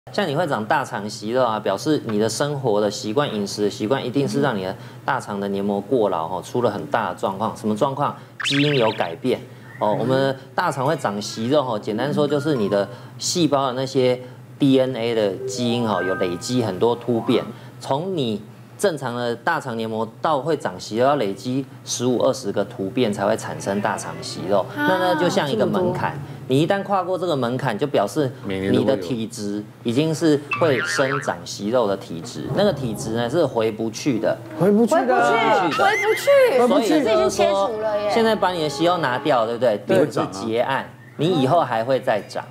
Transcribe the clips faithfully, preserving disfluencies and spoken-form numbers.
像你会长大肠息肉啊，表示你的生活的习惯、饮食的习惯，一定是让你的大肠的黏膜过劳哦，出了很大的状况。什么状况？基因有改变哦。我们大肠会长息肉哦，简单说就是你的细胞的那些 D N A 的基因哦，有累积很多突变，从你 正常的大肠黏膜到会长息肉，要累积十五二十个突变才会产生大肠息肉。那呢，就像一个门槛，你一旦跨过这个门槛，就表示你的体质已经是会生长息肉的体质。那个体质呢是回不去的， 回不去的， 回不去， 所以已经切除了耶。 现在把你的息肉拿掉，对不对？顶是结案，你以后还会再长。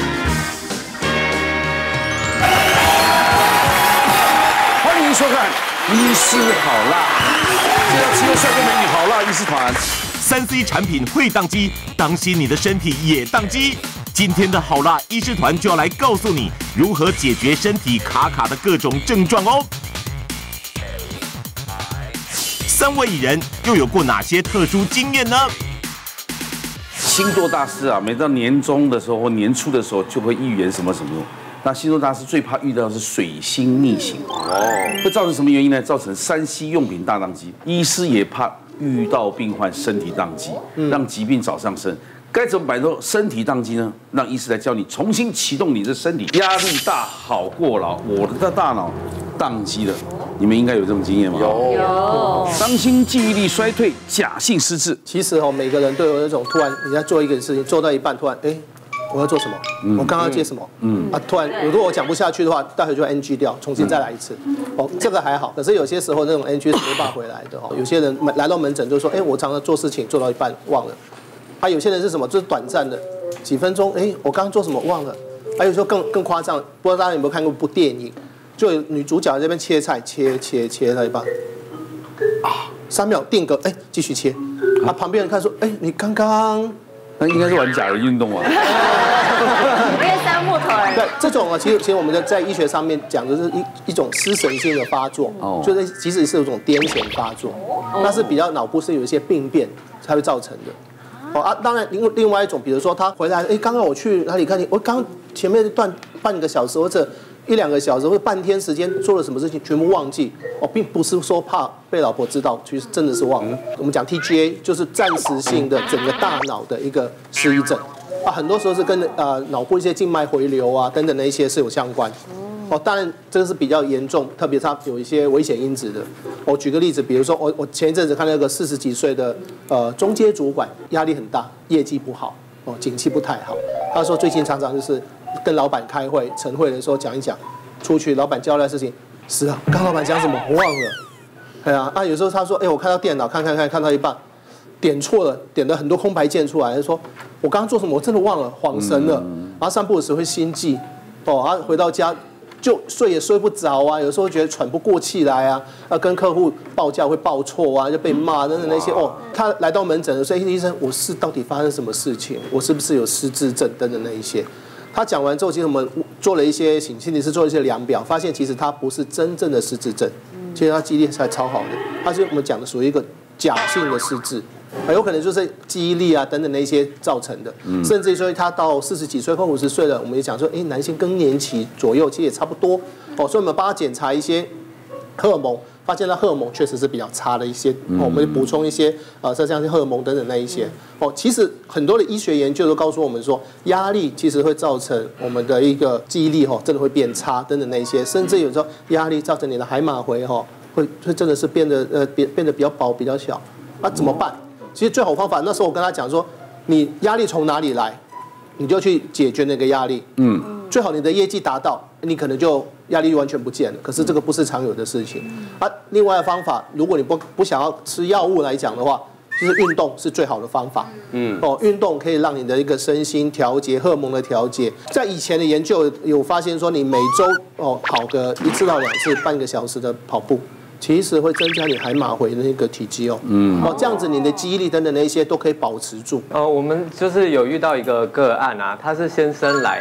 欢迎收看《医师好辣》，这要吃个帅哥美女好辣医师团。 三 C 产品会宕机，当心你的身体也宕机。今天的好辣医师团就要来告诉你如何解决身体卡卡的各种症状哦。三位艺人又有过哪些特殊经验呢？ 星座大师啊，每到年终的时候或年初的时候，就会预言什么什么。那星座大师最怕遇到的是水星逆行哦，会造成什么原因呢？造成三 C 用品大宕机。医师也怕遇到病患身体宕机，让疾病找上身。该怎么摆脱身体宕机呢？让医师来教你重新启动你的身体。压力大好过劳，我的大脑宕机了。 你们应该有这种经验吗？ 有有， 伤心、记忆力衰退、假性失智。 其实哦，每个人都有那种突然你在做一个事情，做到一半突然哎，我要做什么？我刚刚要接什么？嗯啊，突然如果我讲不下去的话，待会就 N G 掉，重新再来一次。哦，这个还好，可是有些时候那种 N G 是没办法回来的哦。有些人来到门诊就说，哎，我常常做事情做到一半忘了。啊，有些人是什么？就是短暂的几分钟，哎，我刚刚做什么忘了。还有时候更更夸张，不知道大家有没有看过一部电影？ 就有女主角在这边切菜，切切切到一半，啊，三秒定格，哎，继续切。啊，旁边人看说，哎，你刚刚， 那应该是玩假的运动啊。 因为三木头人。 对，这种啊，其实其实我们在医学上面讲的是一一种失神性的发作，哦，就是其实是有一种癫痫发作，那是比较脑部是有一些病变才会造成的。哦啊，当然另另外一种，比如说他回来，哎，刚刚我去哪里看你，我刚前面段半个小时或者 一两个小时或半天时间做了什么事情，全部忘记哦，并不是说怕被老婆知道，其实真的是忘了。我们讲 T G A 就是暂时性的整个大脑的一个失忆症啊，很多时候是跟呃脑部一些静脉回流啊等等的一些是有相关。哦，当然这个是比较严重，特别它有一些危险因子的。我举个例子，比如说我我前一阵子看到一个四十几岁的呃中阶主管，压力很大，业绩不好，哦，景气不太好。他说最近常常就是 跟老板开会、晨会的时候讲一讲，出去老板交代的事情，是啊，刚老板讲什么我忘了，对啊，啊有时候他说，哎，我看到电脑看看看看到一半，点错了，点了很多空白键出来，他说我刚刚做什么我真的忘了，恍神了，然后散步的时候会心悸，哦，然后回到家就睡也睡不着啊，有时候觉得喘不过气来啊，要跟客户报价会报错啊，就被骂等等那些哦，他来到门诊的时候，医生，我是到底发生什么事情？我是不是有失智症等等那一些？ 他讲完之后，其实我们做了一些心心理师做了一些量表，发现其实他不是真正的失智症，其实他记忆力才超好的，他是我们讲的属于一个假性的失智，有可能就是记忆力啊等等的一些造成的，甚至于说他到四十几岁或五十岁了，我们也讲说，哎，男性更年期左右其实也差不多哦，所以我们帮他检查一些荷尔蒙。 发现他荷尔蒙确实是比较差的一些，哦、我们补充一些呃，像像荷尔蒙等等那一些哦。其实很多的医学研究都告诉我们说，压力其实会造成我们的一个记忆力哈、哦，真的会变差等等那一些，甚至有时候压力造成你的海马回哈、哦，会会真的是变得呃变变得比较薄比较小，那、啊、怎么办？其实最好方法，那时候我跟他讲说，你压力从哪里来，你就去解决那个压力，嗯，最好你的业绩达到，你可能就 压力完全不见了，可是这个不是常有的事情。啊，另外的方法，如果你不不想要吃药物来讲的话，就是运动是最好的方法。嗯，哦，运动可以让你的一个身心调节、荷尔蒙的调节。在以前的研究有发现说，你每周哦跑个一次到两次半个小时的跑步，其实会增加你海马回的那个体积哦。嗯，哦，这样子你的记忆力等等的一些都可以保持住。 呃，我们就是有遇到一个个案啊，他是先生来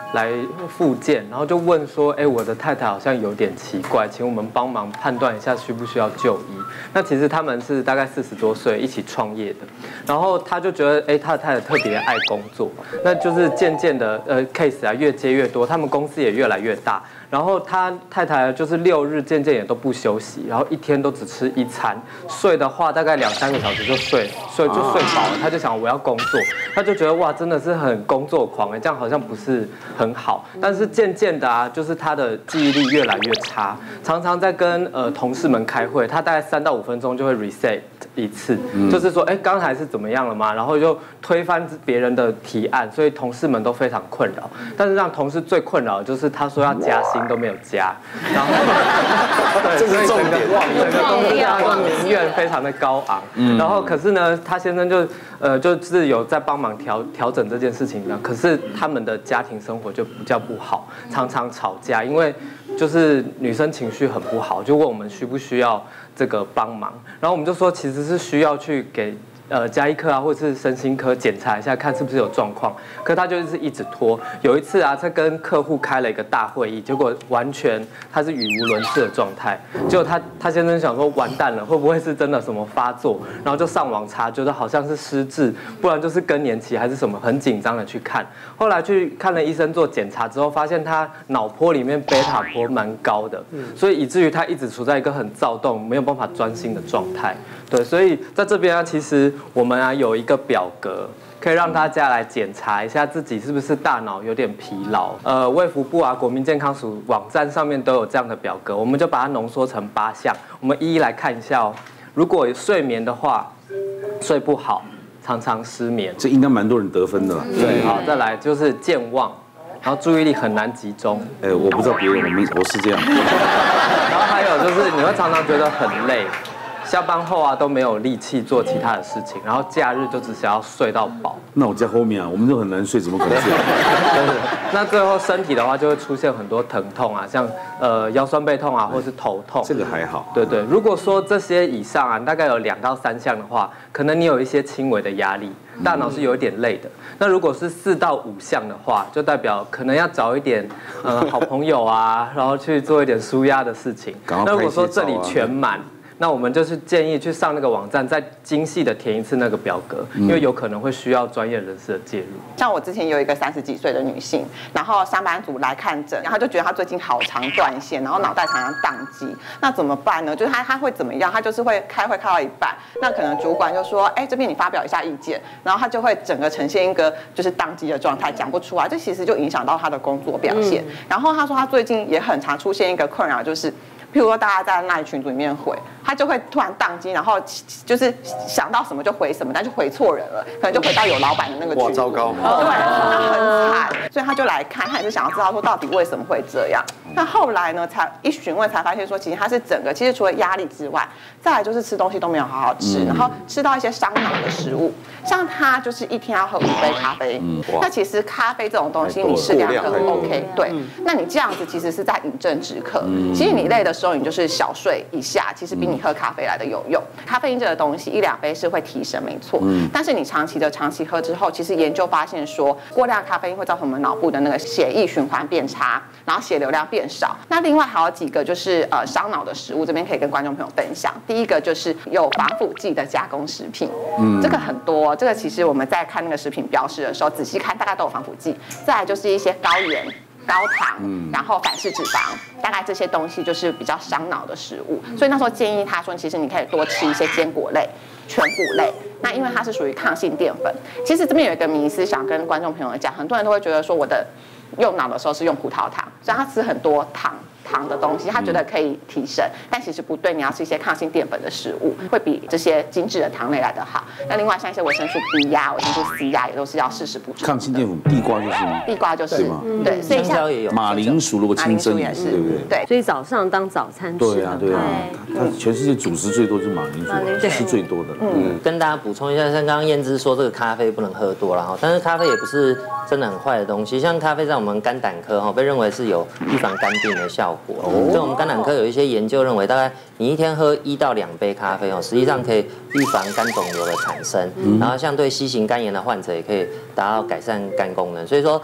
来复健，然后就问说，哎，我的太太好像有点奇怪，请我们帮忙判断一下需不需要就医。那其实他们是大概四十多岁一起创业的，然后他就觉得，哎，他的太太特别爱工作，那就是渐渐的，呃 ，case 啊越接越多，他们公司也越来越大。然后他太太就是六日渐渐也都不休息，然后一天都只吃一餐，睡的话大概两三个小时就睡，睡就睡饱了。他就想我要工作，他就觉得哇真的是很工作狂哎，这样好像不是很好。但是渐渐的啊，就是他的记忆力越来越差，常常在跟呃同事们开会，他大概三到五分钟就会 reset 一次，就是说哎刚才是怎么样了吗？然后就推翻别人的提案，所以同事们都非常困扰。但是让同事最困扰的就是他说要加薪都没有加，然后对，这是重点，整个公司他的民怨非常的高昂。然后可是呢，他先生就呃就是有在帮忙调调整这件事情的，可是他们的家庭生活就比较不好，常常吵架，因为就是女生情绪很不好，就问我们需不需要这个帮忙，然后我们就说其实是需要去给。呃，家医科啊，或者是身心科检查一下，看是不是有状况。可他就是一直拖。有一次啊，他跟客户开了一个大会议，结果完全他是语无伦次的状态。结果他他先生想说，完蛋了，会不会是真的什么发作？然后就上网查，觉得好像是失智，不然就是更年期还是什么，很紧张的去看。后来去看了医生做检查之后，发现他脑波里面贝塔波蛮高的，所以以至于他一直处在一个很躁动、没有办法专心的状态。对，所以在这边啊，其实我们啊有一个表格，可以让大家来检查一下自己是不是大脑有点疲劳。呃，卫福部啊、国民健康署网站上面都有这样的表格，我们就把它浓缩成八项，我们一一来看一下哦。如果睡眠的话，睡不好，常常失眠， 这应该蛮多人得分的啦。 对，好，再来就是健忘，然后注意力很难集中。 哎，我不知道别人，我们我是这样。 然后还有就是你会常常觉得很累。下班后啊都没有力气做其他的事情，然后假日就只想要睡到饱。 那我在后面啊，我们都很难睡，怎么可能睡？ 那最后身体的话就会出现很多疼痛啊，像呃腰酸背痛啊，或是头痛。 这个还好。 对对，如果说这些以上啊，大概有两到三项的话，可能你有一些轻微的压力，大脑是有一点累的。那如果是四到五项的话，就代表可能要找一点呃好朋友啊，然后去做一点舒压的事情。那如果说这里全满。那我们就是建议去上那个网站，再精细的填一次那个表格，因为有可能会需要专业人士的介入。 像我之前有一个三十几岁的女性，然后上班族来看诊，然后就觉得她最近好常断线，然后脑袋常常宕机，那怎么办呢？就是她她会怎么样？她就是会开会开到一半，那可能主管就说，哎，这边你发表一下意见，然后她就会整个呈现一个就是宕机的状态，讲不出来，这其实就影响到她的工作表现。嗯、然后她说她最近也很常出现一个困扰，就是。譬如说，大家在那群组里面回，他就会突然宕机，然后就是想到什么就回什么，但就回错人了，可能就回到有老板的那个群组。哇， 糟糕！ 对，那很惨，所以他就来看，他也是想要知道说到底为什么会这样。那后来呢，才一询问才发现说，其实他是整个，其实除了压力之外，再来就是吃东西都没有好好吃，然后吃到一些伤脑的食物，像他就是一天要喝五杯咖啡，那其实咖啡这种东西你适量喝 OK， 对，那你这样子其实是在饮鸩止渴，其实你累的时候。你就是小睡一下，其实比你喝咖啡来的有用。咖啡因这个东西，一两杯是会提神，没错。嗯。但是你长期的长期喝之后，其实研究发现说，过量咖啡因会造成我们脑部的那个血液循环变差，然后血流量变少。那另外还有几个就是呃伤脑的食物，这边可以跟观众朋友分享。第一个就是有防腐剂的加工食品，嗯，这个很多。这个其实我们在看那个食品标示的时候，仔细看大概都有防腐剂。再来就是一些高盐。高糖，然后反式脂肪，大概这些东西就是比较伤脑的食物，所以那时候建议他说，其实你可以多吃一些坚果类、全谷类。那因为它是属于抗性淀粉，其实这边有一个迷思想跟观众朋友讲，很多人都会觉得说我的用脑的时候是用葡萄糖，所以他吃很多糖。糖的东西，他觉得可以提神，但其实不对。你要吃一些抗性淀粉的食物，会比这些精致的糖类来得好。那另外像一些维生素 B 呀、维生素 C 呀，也都是要适时补充。 抗性淀粉，地瓜就是吗？ 地瓜就是吗？对， 所以香蕉也有， 马铃薯如果清蒸也是， 对不对？ 对， 所以早上当早餐吃。 对啊，对啊，它全世界主食最多就是马铃薯，是最多的。 嗯，跟大家补充一下，像刚刚燕姿说这个咖啡不能喝多了哈，但是咖啡也不是真的很坏的东西。像咖啡在我们肝胆科哈被认为是有预防肝病的效果。哦，所以我们肝胆科有一些研究认为，大概你一天喝一到两杯咖啡哦，实际上可以预防肝肿瘤的产生，然后像对 C 型肝炎的患者也可以达到改善肝功能。所以说，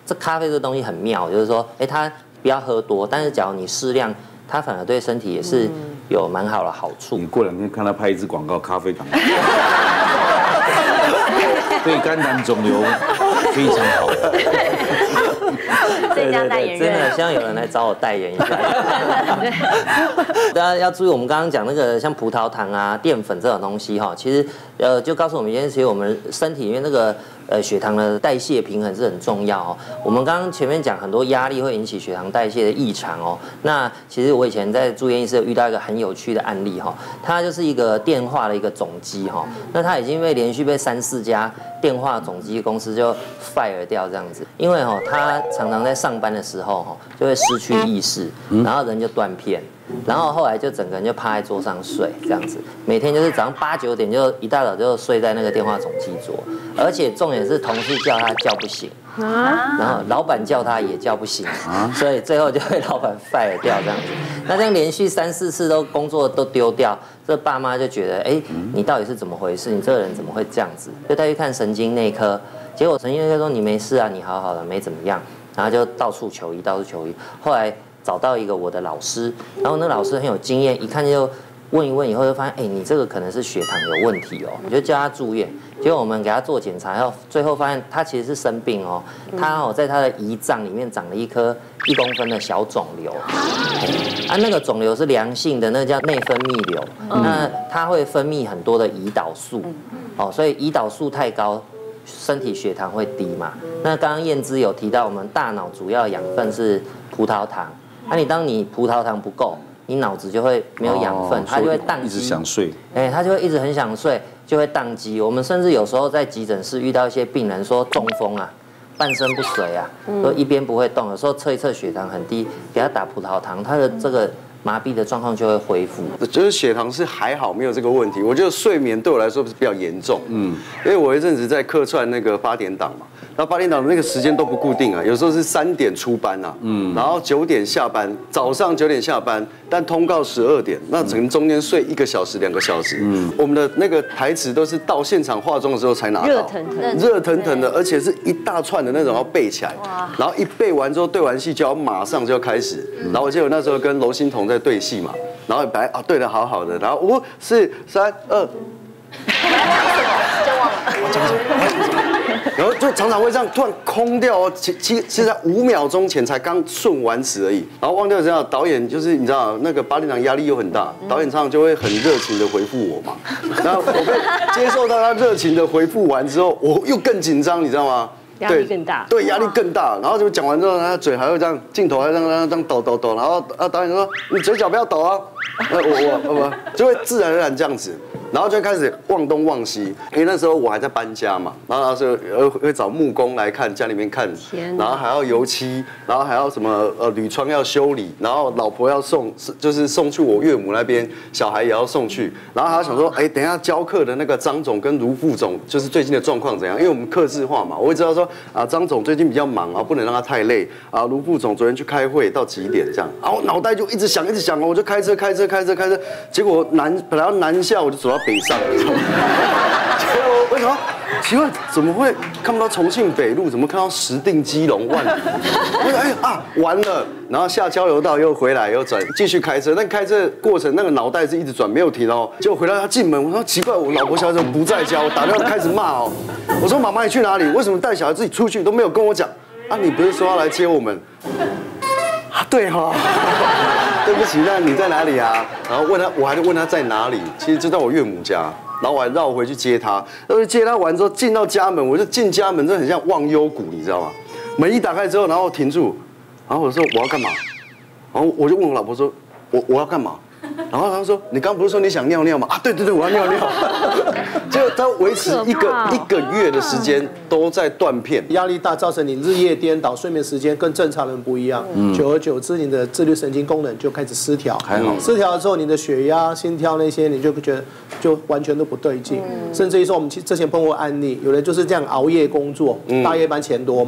这咖啡这东西很妙，就是说，哎，它不要喝多，但是假如你适量，它反而对身体也是有蛮好的好处。 你过两天看他拍一支广告，咖啡广告，对肝胆肿瘤非常好。 最佳代言人， 真的希望有人来找我代言一下。大家要注意，我们刚刚讲那个像葡萄糖啊、淀粉这种东西哈，其实呃就告诉我们一件事情，我们身体里面那个呃血糖的代谢平衡是很重要哦。我们刚刚前面讲很多压力会引起血糖代谢的异常哦。那其实我以前在住院医师有遇到一个很有趣的案例哈，它就是一个电话的一个总机哈，那他已经被连续被三四家电话总机公司就 fire 掉这样子，因为哈他常常在上班的时候哈就会失去意识，然后人就断片。然后后来就整个人就趴在桌上睡，这样子，每天就是早上八九点就一大早就睡在那个电话总机桌，而且重点是同事叫他叫不醒，然后老板叫他也叫不醒，所以最后就被老板 fire 掉这样子。那这样连续三四次都工作都丢掉，这爸妈就觉得，哎，你到底是怎么回事？你这个人怎么会这样子？就带去看神经内科，结果神经内科说你没事啊，你好好的，没怎么样，然后就到处求医，到处求医，后来找到一个我的老师，然后那老师很有经验，一看就问一问以后就发现，哎，你这个可能是血糖有问题哦，我就叫他住院。结果我们给他做检查，然后最后发现他其实是生病哦，他哦在他的胰脏里面长了一颗一公分的小肿瘤，啊那个肿瘤是良性的，那个叫内分泌瘤，那它会分泌很多的胰岛素，哦，所以胰岛素太高，身体血糖会低嘛。那刚刚燕姿有提到，我们大脑主要养分是葡萄糖。那、啊、你当你葡萄糖不够，你脑子就会没有养分，它就会宕机， 一直想睡。 哎，它就会一直很想睡，就会宕机。我们甚至有时候在急诊室遇到一些病人说中风啊，半身不遂啊，说一边不会动，有时候测一测血糖很低，给他打葡萄糖，他的这个麻痹的状况就会恢复。 就是血糖是还好，没有这个问题。我觉得睡眠对我来说是比较严重，嗯，因为我一阵子在客串那个八点档嘛。然后八点档的那个时间都不固定啊，有时候是三点出班啊，嗯，然后九点下班，早上九点下班，但通告十二点，那可能中间睡一个小时、两个小时，嗯，我们的那个台词都是到现场化妆的时候才拿到， 热腾腾， 热腾腾的，而且是一大串的那种要背起来，然后一背完之后对完戏就要马上就要开始，然后我记得我那时候跟娄欣彤在对戏嘛，然后本来啊对的好好的，然后五四三二，就忘了。然后就常常会这样突然空掉哦，其其其实在五秒钟前才刚顺完词而已，然后忘掉这样，导演就是你知道那个八点档压力又很大，导演常常就会很热情的回复我嘛，然后我被接受到他热情的回复完之后，我又更紧张，你知道吗？ 压力更大， 对，压力更大。然后就讲完之后，他嘴还会这样，镜头还这样这样这样抖抖抖，然后啊导演说你嘴角不要抖啊，呃我我我就会自然而然这样子。然后就开始忘东忘西，因为那时候我还在搬家嘛，然后那时候呃会找木工来看家里面看，然后还要油漆，然后还要什么呃铝窗要修理，然后老婆要送，就是送去我岳母那边，小孩也要送去，然后还要想说，哎，等一下教课的那个张总跟卢副总就是最近的状况怎样？因为我们客制化嘛，我会知道说啊张总最近比较忙啊，不能让他太累啊，卢副总昨天去开会到几点这样，然后脑袋就一直想一直想，我就开车开车开车开车，结果南本来要南下，我就走到北上，结果为什么奇怪怎么会看不到重庆北路，怎么看到石碇基隆万里？我说哎啊完了，然后下交流道又回来又转继续开车，但开车过程那个脑袋是一直转没有停哦，结果回到他进门，我说奇怪，我老婆小孩不在家，我打电话开始骂哦，我说妈妈你去哪里？为什么带小孩自己出去都没有跟我讲？啊你不是说要来接我们？啊对哈、哦。对不起，那你在哪里啊？然后问他，我还问他在哪里，其实就在我岳母家，然后我还绕回去接他。然后接他完之后，进到家门，我就进家门，真的很像忘忧谷，你知道吗？门一打开之后，然后停住，然后我说我要干嘛？然后我就问我老婆说，我我要干嘛？然后他说你刚不是说你想尿尿吗？啊对对对，我要尿尿。结果他维持一个一个月的时间都在断片， 压力大造成你日夜颠倒，睡眠时间跟正常人不一样，嗯、久而久之你的自律神经功能就开始失调，还好失调了之后，你的血压、心跳那些你就觉得就完全都不对劲，嗯、甚至于说我们之前碰过案例，有人就是这样熬夜工作，嗯、大夜班钱多嘛。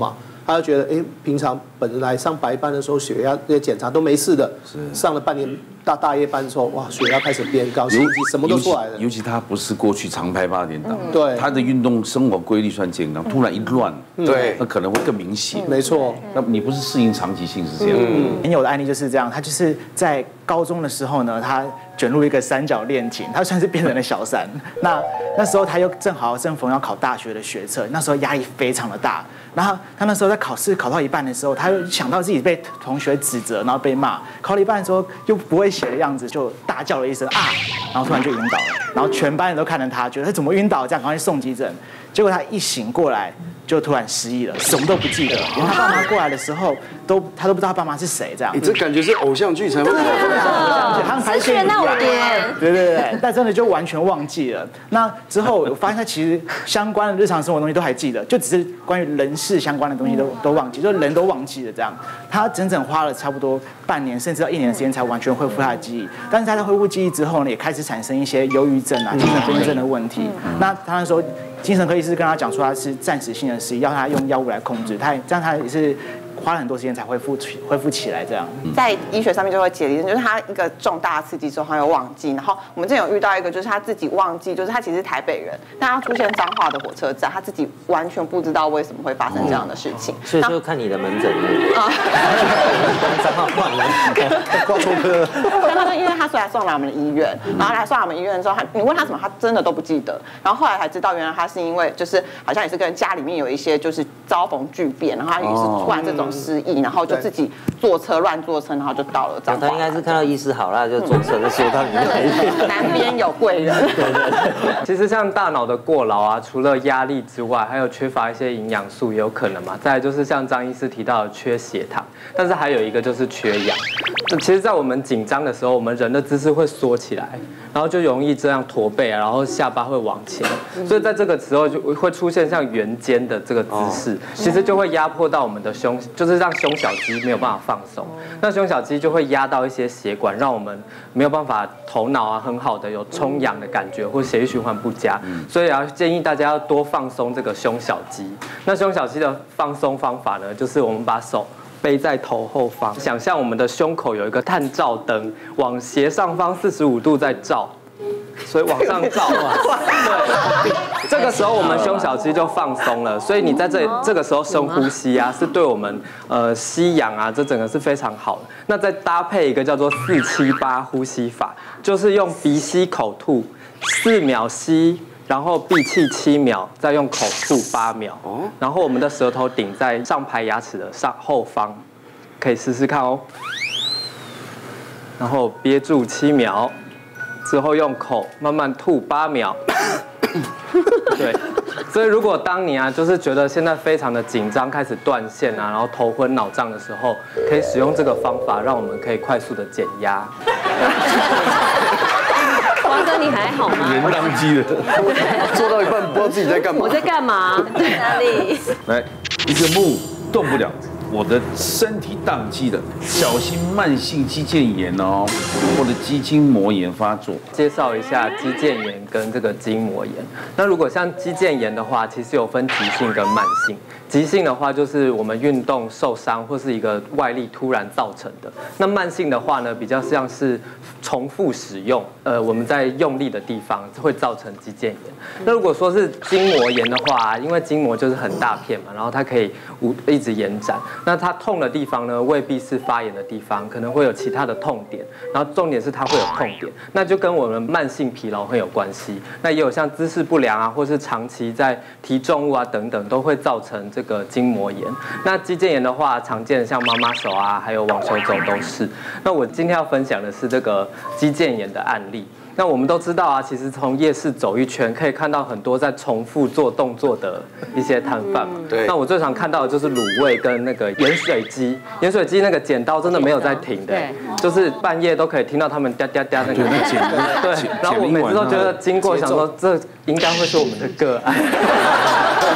他就觉得，哎，平常本来上白班的时候血压这些检查都没事的，上了半年大大夜班之后，哇，血压开始变高，心悸什么都出来了。 尤其他不是过去常拍八点档， 对， 他的运动生活规律算健康，突然一乱， 对， 那可能会更明显。 没错， 那你不是适应长期性是这样。 很有的案例就是这样，他就是在高中的时候呢，他卷入一个三角恋情，他算是变成了小三。那那时候他又正好正逢要考大学的学测，那时候压力非常的大。然后他那时候在考试考到一半的时候，他又想到自己被同学指责，然后被骂，考了一半的时候又不会写的样子，就大叫了一声啊，然后突然就晕倒了。然后全班人都看着他，觉得他怎么晕倒这样，赶快去送急诊。结果他一醒过来，就突然失忆了，什么都不记得。连他爸妈过来的时候，都他都不知道他爸妈是谁，这样。 你这感觉是偶像剧才会有的， 他们拍戏那我点， 对对对，但真的就完全忘记了。那之后我发现他其实相关的日常生活东西都还记得，就只是关于人事相关的东西都都忘记，就人都忘记了这样。他整整花了差不多半年甚至到一年的时间才完全恢复他的记忆。但是他在恢复记忆之后呢，也开始产生一些忧郁症啊、精神分裂症的问题。那他那时候精神科医师跟他讲说他是暂时性的失忆，要他用药物来控制，他这样他也是花了很多时间才恢复恢复起来这样。 在医学上面就会解离，就是他一个重大刺激之后他又忘记，然后我们之前有遇到一个就是他自己忘记，就是他其实是台北人，但他出现彰化的火车站，他自己完全不知道为什么会发生这样的事情， 所以就看你的门诊啊，彰化挂门， 挂错科。 但他说，因为他虽然送来我们的医院，然后来送来我们医院之后，他你问他什么，他真的都不记得。然后后来才知道，原来他是因为就是好像也是跟家里面有一些就是遭逢巨变，然后他也是突然这种失忆，然后就自己坐车乱坐车，然后就到了彰化。 他应该是看到医师好了就坐车就修到里面。 南边有贵人。 对对对。其实像大脑的过劳啊，除了压力之外，还有缺乏一些营养素也有可能嘛。再来就是像张医师提到的缺血糖，但是还有一个就是缺氧。其实，在我们紧张的时候，我们人的姿势会缩起来，然后就容易这样驼背啊，然后下巴会往前，所以在这个时候就会出现像圆肩的这个姿势，其实就会压迫到我们的胸，就是让胸小肌没有办法放松。那胸小肌就会压到一些血管，让我们没有办法头脑啊很好的有充氧的感觉，或血液循环不佳。所以要建议大家要多放松这个胸小肌。那胸小肌的放松方法呢，就是我们把手背在头后方，想象我们的胸口有一个探照灯，往斜上方四十五度在照，所以往上照啊。对，这个时候我们胸小肌就放松了，所以你在这这个时候深呼吸啊，是对我们呃吸氧啊，这整个是非常好的。那再搭配一个叫做四七八呼吸法，就是用鼻吸口吐，四秒吸。然后闭气七秒，再用口吐八秒。然后我们的舌头顶在上排牙齿的上后方，可以试试看哦。然后憋住七秒，之后用口慢慢吐八秒。对，所以如果当你啊，就是觉得现在非常的紧张，开始断线啊，然后头昏脑胀的时候，可以使用这个方法，让我们可以快速的减压。 王哥，你还好吗？ 人当机的， 做到一半不知道自己在干嘛。 我在干嘛？在哪里？ 来，一个木动不了，我的身体宕机了，小心慢性肌腱炎哦，或者肌筋膜炎发作。 介绍一下肌腱炎跟这个筋膜炎。那如果像肌腱炎的话，其实有分急性跟慢性。急性的话，就是我们运动受伤或是一个外力突然造成的。那慢性的话呢，比较像是重复使用，呃，我们在用力的地方会造成肌腱炎。那如果说是筋膜炎的话，因为筋膜就是很大片嘛，然后它可以无一直延展。那它痛的地方呢，未必是发炎的地方，可能会有其他的痛点。然后重点是它会有痛点，那就跟我们慢性疲劳很有关系。那也有像姿势不良啊，或是长期在提重物啊等等，都会造成这个筋膜炎。那肌腱炎的话，常见的像妈妈手啊，还有网球肘都是。那我今天要分享的是这个肌腱炎的案例。那我们都知道啊，其实从夜市走一圈，可以看到很多在重复做动作的一些摊贩嘛。 对。 那我最常看到的就是卤味跟那个盐水鸡，盐水鸡那个剪刀真的没有在停的，就是半夜都可以听到他们嗲嗲嗲那个剪。对。然后我每次都觉得经过，想说这应该会是我们的个案。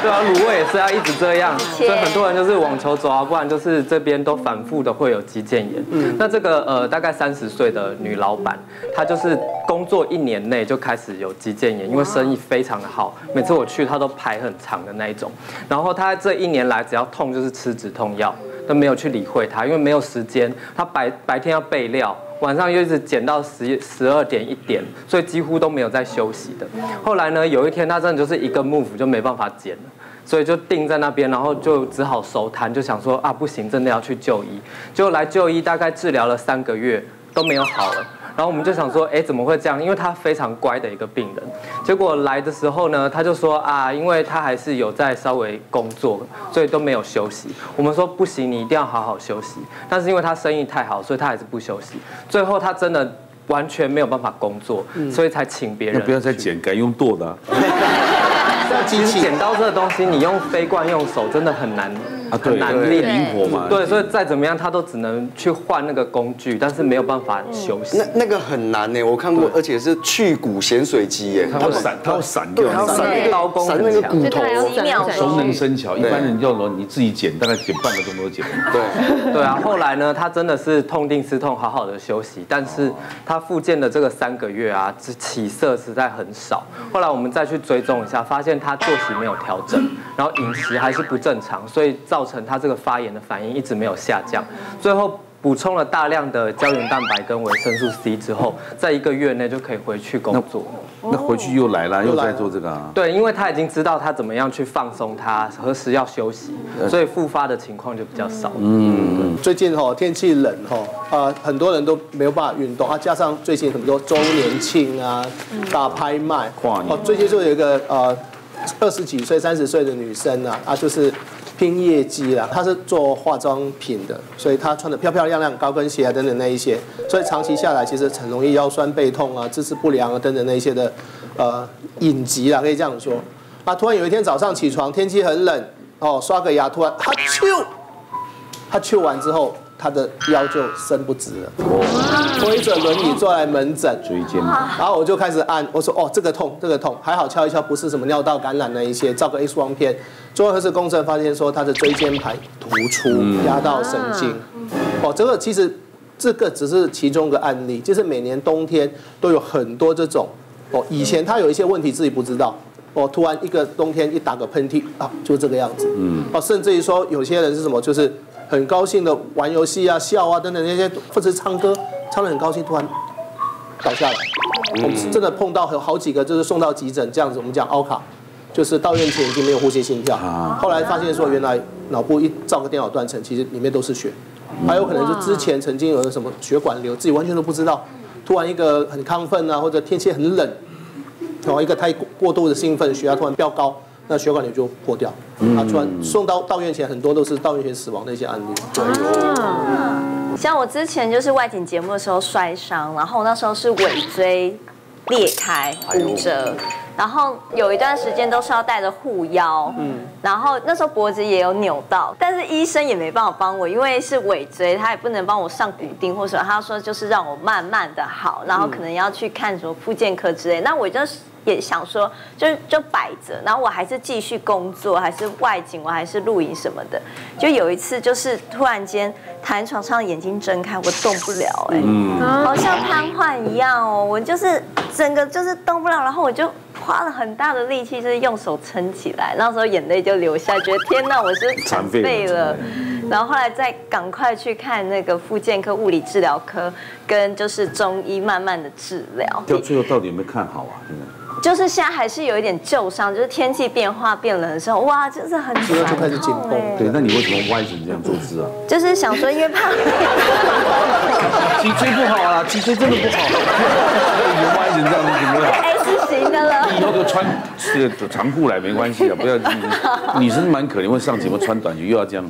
对啊，卤味也是要一直这样，所以很多人就是网球肘啊，不然就是这边都反复的会有肌腱炎。嗯，那这个呃大概三十岁的女老板，她就是工作一年内就开始有肌腱炎，因为生意非常的好，每次我去她都排很长的那一种。然后她这一年来只要痛就是吃止痛药，都没有去理会她，因为没有时间，她白白天要备料。晚上又一直剪到十十二点一点，所以几乎都没有在休息的。后来呢，有一天他真的就是一个 move 就没办法剪了，所以就定在那边，然后就只好收摊，就想说啊不行，真的要去就医。就来就医，大概治疗了三个月都没有好了。然后我们就想说，哎，怎么会这样？因为他非常乖的一个病人。结果来的时候呢，他就说啊，因为他还是有在稍微工作，所以都没有休息。我们说不行，你一定要好好休息。但是因为他生意太好，所以他还是不休息。最后他真的完全没有办法工作，所以才请别人。 不要再剪，改用剁的。 其实剪刀这个东西，你用飞惯用手真的很难。啊，对，难力灵活嘛， 对，所以再怎么样，他都只能去换那个工具，但是没有办法休息。 那那个很难呢，我看过，而且是去骨咸水机耶， 它会闪，它会闪掉， 它闪那个刀工， 闪那个骨头， 熟能生巧。一般人要你自己剪，大概剪半个钟头剪。 对， 对啊。后来呢，他真的是痛定思痛，好好的休息，但是他复健的这个三个月啊，起色实在很少。后来我们再去追踪一下，发现他作息没有调整，然后饮食还是不正常，所以造成他这个发炎的反应一直没有下降，最后补充了大量的胶原蛋白跟维生素 C 之后，在一个月内就可以回去工作。 那回去又来了，又在做这个啊？ 对，因为他已经知道他怎么样去放松他，何时要休息，所以复发的情况就比较少。 嗯，最近哈天气冷哈啊，很多人都没有办法运动啊，加上最近很多周年庆啊、大拍卖，哦，最近就有一个呃二十几岁、三十岁的女生啊，啊就是。拼业绩啦，她是做化妆品的，所以她穿的漂漂亮亮，高跟鞋啊等等那一些，所以长期下来其实很容易腰酸背痛啊、姿势不良啊等等那一些的呃隐疾啦，可以这样说。啊，突然有一天早上起床，天气很冷，哦，刷个牙，突然哈啾，他啾完之后，他的腰就伸不直了，推着轮椅坐来门诊， 椎间， 然后我就开始按，我说哦这个痛这个痛，还好敲一敲不是什么尿道感染那一些，照个 X 光片。做核磁共振发现说他的椎间盘突出，压到神经。哦，这个其实这个只是其中一个案例，就是每年冬天都有很多这种。哦，以前他有一些问题自己不知道，哦，突然一个冬天一打个喷嚏啊，就这个样子。嗯。哦，甚至于说有些人是什么，就是很高兴的玩游戏啊、笑啊等等那些，或者是唱歌，唱得很高兴，突然倒下来。我们真的碰到有好几个，就是送到急诊这样子，我们讲凹卡。就是到院前已经没有呼吸心跳，后来发现说原来脑部一照个电脑断层，其实里面都是血，还有可能就之前曾经有什么血管瘤，自己完全都不知道，突然一个很亢奋啊，或者天气很冷，然后一个太过度的兴奋，血压突然飙高，那血管瘤就破掉，啊，突然送到到院前很多都是到院前死亡的一些案例。对。 像我之前就是外景节目的时候摔伤，然后那时候是尾椎裂开骨折。然后有一段时间都是要带着护腰，嗯，然后那时候脖子也有扭到，但是医生也没办法帮我，因为是尾椎，他也不能帮我上骨钉或什么，他说就是让我慢慢的好，然后可能要去看什么复健科之类。那我就也想说，就就摆着，然后我还是继续工作，还是外景，我还是录影什么的。就有一次就是突然间躺在床上，眼睛睁开，我动不了，哎，嗯，好像瘫痪一样哦，我就是整个就是动不了，然后我就。花了很大的力气，就是用手撑起来，那时候眼泪就流下，觉得天哪，我是残废了。然后后来再赶快去看那个复健科、物理治疗科，跟就是中医慢慢的治疗。 到最后到底有没有看好啊？现在？ 就是现在还是有一点旧伤，就是天气变化变冷的时候，哇，就是很这个就开始紧绷。 对，那你为什么歪成这样坐姿啊？ 就是想说，因为怕脊椎不好啊，脊椎真的不好。你歪成这样子怎么样 ？S 型的了。 以后就穿这个长裤来没关系啊，不要。女生蛮可怜，会上节目穿短裙又要这样。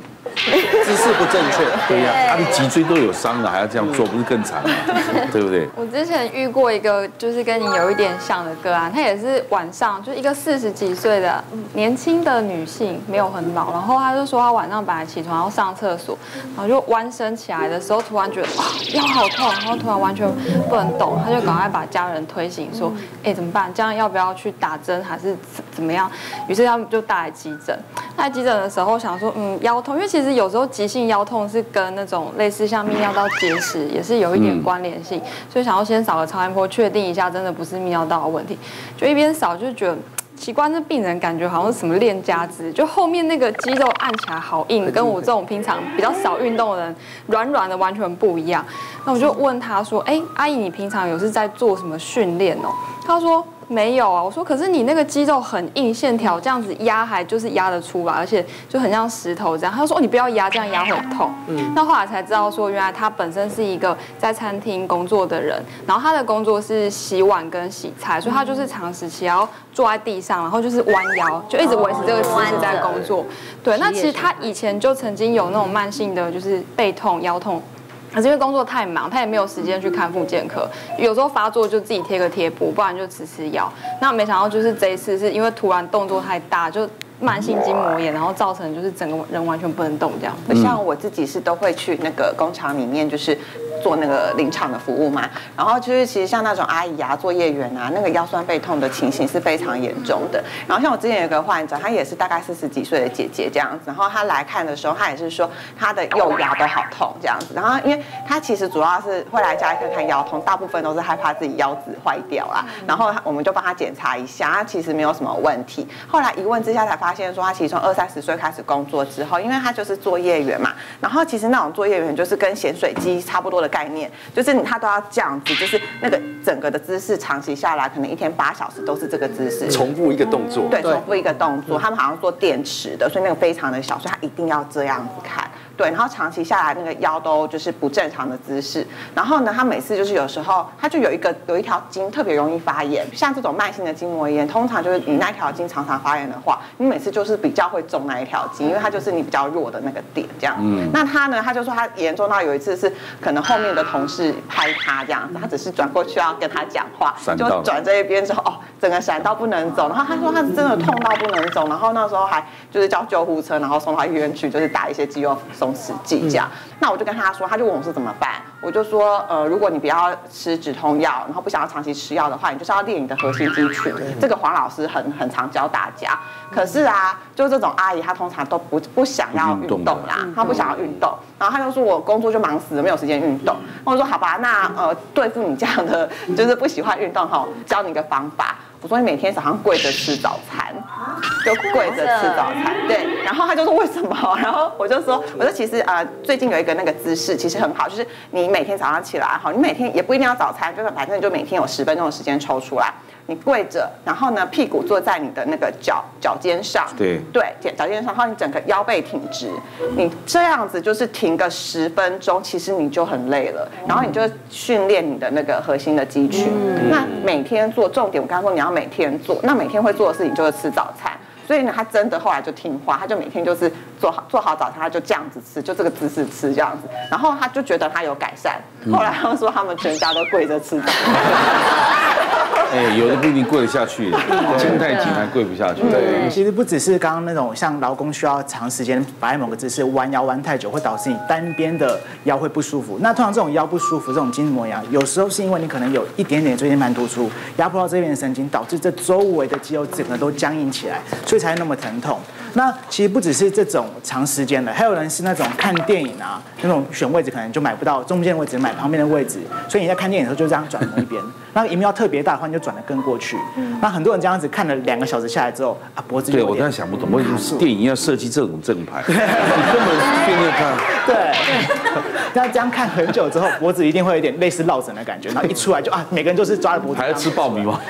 姿势不正确。 对呀，他的脊椎都有伤了，还要这样做，不是更惨吗？对不对？ 我之前遇过一个就是跟你有一点像的个案，她也是晚上就一个四十几岁的年轻的女性，没有很老，然后她就说她晚上本来起床要上厕所，然后就弯身起来的时候，突然觉得哇腰好痛，然后突然完全不能动，她就赶快把家人推醒说，哎怎么办？这样要不要去打针还是怎么样？于是他们就带来急诊。在急诊的时候想说，嗯腰痛，因为其实有时候急性腰痛是跟那种类似像泌尿道结石也是有一点关联性，所以想要先扫个超音波确定一下，真的不是泌尿道的问题。就一边扫就觉得。奇怪，那病人感觉好像是什么练家子，就后面那个肌肉按起来好硬，跟我这种平常比较少运动的人软软的完全不一样。那我就问他说：“哎，阿姨，你平常有是在做什么训练哦？”他说：“没有啊。”我说：“可是你那个肌肉很硬，线条这样子压还就是压得出来，而且就很像石头这样。”他就说：“哦，你不要压，这样压会痛。”嗯。那后来才知道说，原来他本身是一个在餐厅工作的人，然后他的工作是洗碗跟洗菜，所以他就是长时期要坐在地上，然后就是弯腰，就一直维持这个姿势在工作。对，那其实他以前就曾经有那种慢性的，就是背痛、腰痛。可是因为工作太忙，他也没有时间去看复健科，有时候发作就自己贴个贴布，不然就吃吃药。那没想到就是这一次是因为突然动作太大，就慢性筋膜炎，然后造成就是整个人完全不能动这样。 像我自己是都会去那个工厂里面，就是做那个临场的服务嘛。然后就是其实像那种阿姨啊、作业员啊，那个腰酸背痛的情形是非常严重的。然后像我之前有个患者，她也是大概四十几岁的姐姐这样子，然后她来看的时候，她也是说她的右腰都好痛这样子。然后因为她其实主要是会来家医科看腰痛，大部分都是害怕自己腰子坏掉啦。然后我们就帮她检查一下，她其实没有什么问题。后来一问之下才发现说，她其实从二三十岁开始工作之后，因为她就是作业员嘛，然后其实那种作业员就是跟咸水鸡差不多的概念，就是你他都要这样子，就是那个整个的姿势长期下来，可能一天八小时都是这个姿势， 重复一个动作， 对，重复一个动作。他们好像做电池的，所以那个非常的小，所以他一定要这样子看。对，然后长期下来那个腰都就是不正常的姿势，然后呢，他每次就是有时候他就有一个有一条筋特别容易发炎，像这种慢性的筋膜炎，通常就是你那条筋常常发炎的话，你每次就是比较会中那一条筋，因为它就是你比较弱的那个点这样。嗯。那他呢，他就说他严重到有一次是可能后面的同事拍他这样子，他只是转过去要跟他讲话，就转这一边之后，哦，整个闪到不能走，然后他说他是真的痛到不能走，然后那时候还就是叫救护车，然后送到医院去，就是打一些肌肉松弛剂这样。嗯、那我就跟他说，他就问我说怎么办，我就说呃，如果你不要吃止痛药，然后不想要长期吃药的话，你就是要练你的核心肌群。这个黄老师很很常教大家。可是啊，就这种阿姨，她通常都不不想要运动啦，她不想要运动，然后她就说我工作就忙死了，没有时间运动。我说好吧，那呃对付你这样的就是不喜欢运动哈，教你一个方法。我说你每天早上跪着吃早餐，就跪着吃早餐，对。然后他就说为什么？然后我就说，我说其实呃最近有一个那个姿势其实很好，就是你每天早上起来哈，你每天也不一定要早餐，就是反正就每天有十分钟的时间抽出来，你跪着，然后呢屁股坐在你的那个脚脚尖上， 对对，脚尖上，然后你整个腰背挺直，你这样子就是停个十分钟，其实你就很累了，然后你就训练你的那个核心的肌群。嗯、那每天做，重点我刚刚说你要每天做，那每天会做的事情就是吃早餐。所以呢，他真的后来就听话，他就每天就是做好做好早餐，他就这样子吃，就这个姿势吃这样子，然后他就觉得他有改善。后来他们说他们全家都跪着吃早餐。 哎，有的不一定跪得下去，筋太紧还跪不下去。 对，其实不只是刚刚那种像劳工需要长时间摆在某个姿势弯腰弯太久，会导致你单边的腰会不舒服。那通常这种腰不舒服，这种筋膜炎，有时候是因为你可能有一点点椎间盘突出，压迫到这边的神经，导致这周围的肌肉整个都僵硬起来，所以才那么疼痛。那其实不只是这种长时间的，还有人是那种看电影啊，那种选位置可能就买不到中间的位置，买旁边的位置，所以你在看电影的时候就这样转某一边，那个荧幕要特别大的话，你就转得更过去。那很多人这样子看了两个小时下来之后，啊脖子有点。 对，我刚才想不懂，为什么电影要设计这种正牌？你根本变着看。 对，那这样看很久之后，脖子一定会有点类似落枕的感觉，然后一出来就啊，每个人都是抓着脖子。 还要吃爆米吗？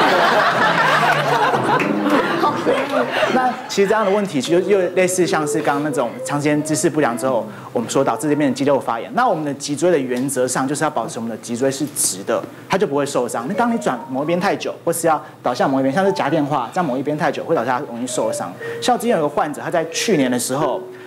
那其实这样的问题，其实又类似像是刚刚那种长时间姿势不良之后，我们所导致这边的肌肉发炎。那我们的脊椎的原则上就是要保持我们的脊椎是直的，它就不会受伤。那当你转某一边太久，或是要倒向某一边，像是夹电话，这样某一边太久会导致它容易受伤。像之前有个患者，他在去年的时候，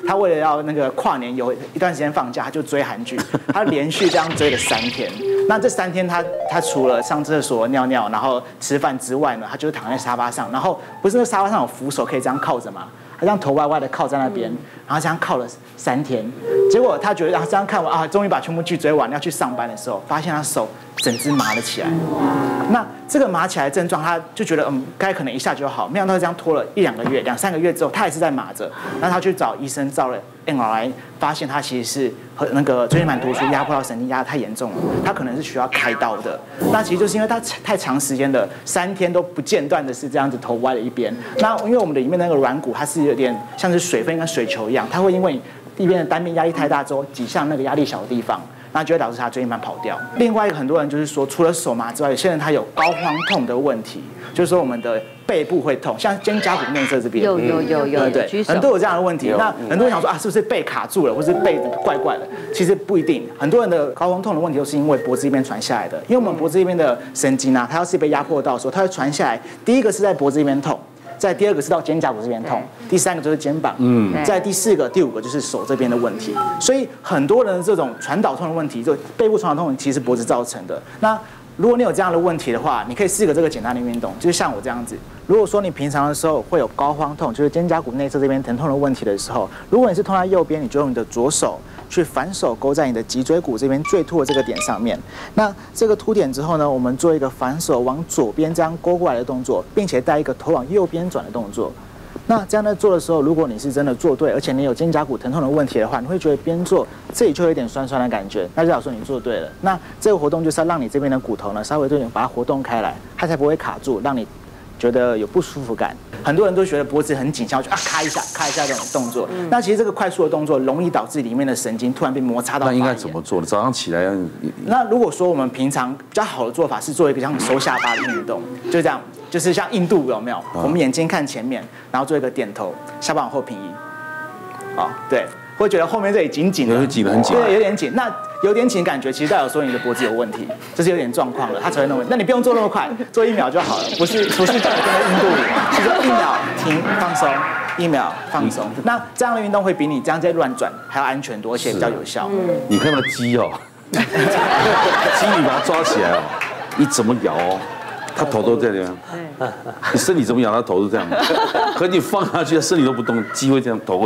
他为了要那个跨年有一段时间放假，他就追韩剧，他连续这样追了三天。那这三天他他除了上厕所、尿尿，然后吃饭之外呢，他就是躺在沙发上，然后不是那沙发上有扶手可以这样靠着吗？他这样头歪歪的靠在那边，然后这样靠了三天。结果他觉得啊，这样看完啊，终于把全部剧追完，要去上班的时候，发现他手整只麻了起来。那这个麻起来的症状，他就觉得嗯，该可能一下就好，没想到这样拖了一两个月、两三个月之后，他还是在麻着。那他去找医生照了 M R I， 发现他其实是和那个椎间盘突出压迫到神经，压得太严重了，他可能是需要开刀的。那其实就是因为他太长时间的三天都不间断的是这样子头歪了一边。那因为我们的里面那个软骨，它是有点像是水分跟水球一样，它会因为一边的单边压力太大之后，挤向那个压力小的地方。那就会导致他椎间盘跑掉。另外一个很多人就是说，除了手麻之外，有些人他有膏肓痛的问题，就是说我们的背部会痛，像肩胛骨内侧这边， 有有有有， 对对，很多有这样的问题。那很多人想说啊，是不是背卡住了，或是背怪怪的？其实不一定，很多人的膏肓痛的问题都是因为脖子这边传下来的，因为我们脖子这边的神经啊，它要是被压迫到的时候，它会传下来。第一个是在脖子这边痛。再第二个是到肩胛骨这边痛，第三个就是肩膀，嗯，再第四个、第五个就是手这边的问题。所以很多人的这种传导痛的问题，就背部传导痛，其实是脖子造成的。那如果你有这样的问题的话，你可以试个这个简单的运动，就是像我这样子。如果说你平常的时候会有膏肓痛，就是肩胛骨内侧这边疼痛的问题的时候，如果你是痛在右边，你就用你的左手去反手勾在你的脊椎骨这边最凸的这个点上面。那这个凸点之后呢，我们做一个反手往左边这样勾过来的动作，并且带一个头往右边转的动作。那这样在做的时候，如果你是真的做对，而且你有肩胛骨疼痛的问题的话，你会觉得边做这里就有一点酸酸的感觉，那就表示说你做对了。那这个活动就是要让你这边的骨头呢稍微对把它活动开来，它才不会卡住，让你觉得有不舒服感。很多人都觉得脖子很紧，想要去啊咔一下、咔一下这种动作。嗯、那其实这个快速的动作容易导致里面的神经突然被摩擦到。 那应该怎么做呢？早上起来要…… 那如果说我们平常比较好的做法是做一个像收下巴的运动，就这样，就是像印度有没有？啊、我们眼睛看前面，然后做一个点头，下巴往后平移。哦，对。会觉得后面这里紧紧的， 有紧得很紧， 对，有点紧。那有点紧感觉，其实代表说你的脖子有问题，这是有点状况了，它才会那么。那你不用做那么快，做一秒就好了，不是不是叫你跟在印度里，是说一秒停放松，一秒放松。那这样的运动会比你这样在乱转还要安全多，而且比较有效。 嗯，你看到鸡哦，鸡你把它抓起来哦，你怎么摇哦？他头都这样，你身体怎么摇，他头都这样。可你放下去，他身体都不动，鸡会这样，头会。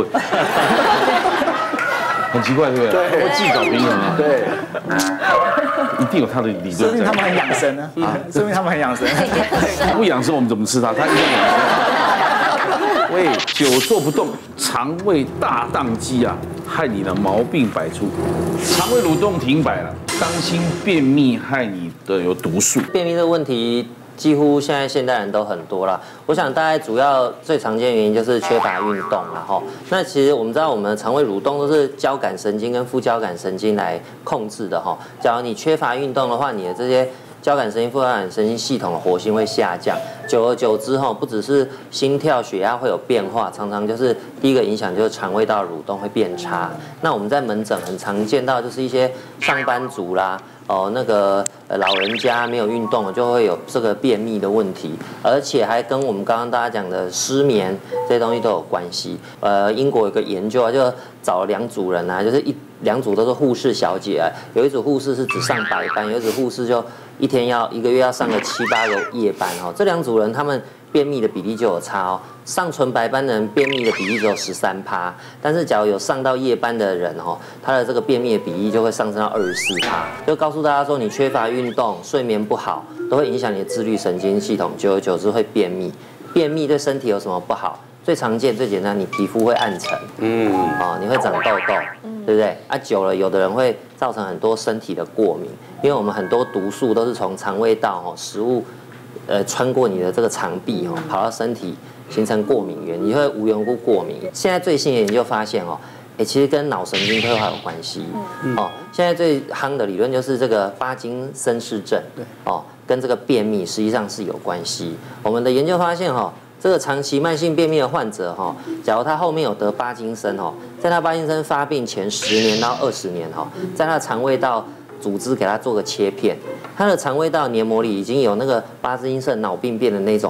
很奇怪，对不对？会自己搞平衡啊。 对， 一定有他的理论。 说明他们很养生呢。啊，说明他们很养生。 不养生，我们怎么吃它？它一定养生。喂，久坐不动，肠胃大宕机啊，害你的毛病百出。肠胃蠕动停摆了，当心便秘，害你的有毒素。 便秘的问题。几乎现在现代人都很多啦，我想大概主要最常见的原因就是缺乏运动啦吼。那其实我们知道，我们的肠胃蠕动都是交感神经跟副交感神经来控制的吼。假如你缺乏运动的话，你的这些交感神经、副交感神经系统的活性会下降，久而久之吼，不只是心跳、血压会有变化，常常就是第一个影响就是肠胃道蠕动会变差。那我们在门诊很常见到就是一些上班族啦。哦，那个呃老人家没有运动，就会有这个便秘的问题，而且还跟我们刚刚大家讲的失眠这些东西都有关系。呃，英国有个研究啊，就找了两组人啊，就是一两组都是护士小姐啊，有一组护士是只上白班，有一组护士就一天要一个月要上个七八个夜班哦。这两组人他们便秘的比例就有差哦。上纯白班的人便秘的比例只有十三趴，但是假如有上到夜班的人哦，他的这个便秘的比例就会上升到二十四趴。就告诉大家说，你缺乏运动、睡眠不好，都会影响你的自律神经系统，久而久之会便秘。便秘对身体有什么不好？最常见、最简单，你皮肤会暗沉，嗯，哦，你会长痘痘，对不对？啊，久了，有的人会造成很多身体的过敏，因为我们很多毒素都是从肠胃道哦，食物呃穿过你的这个肠壁哦，跑到身体。形成过敏源，你会无缘无故过敏。现在最新的研究发现哦，哎，其实跟脑神经退化有关系。哦，现在最夯的理论就是这个巴金森氏症，哦，跟这个便秘实际上是有关系。我们的研究发现哈、哦，这个长期慢性便秘的患者哈、哦，假如他后面有得巴金森哦，在他巴金森发病前十年到二十年哈、哦，在他的肠胃道组织给他做个切片，他的肠胃道黏膜里已经有那个巴金森脑病变的那种。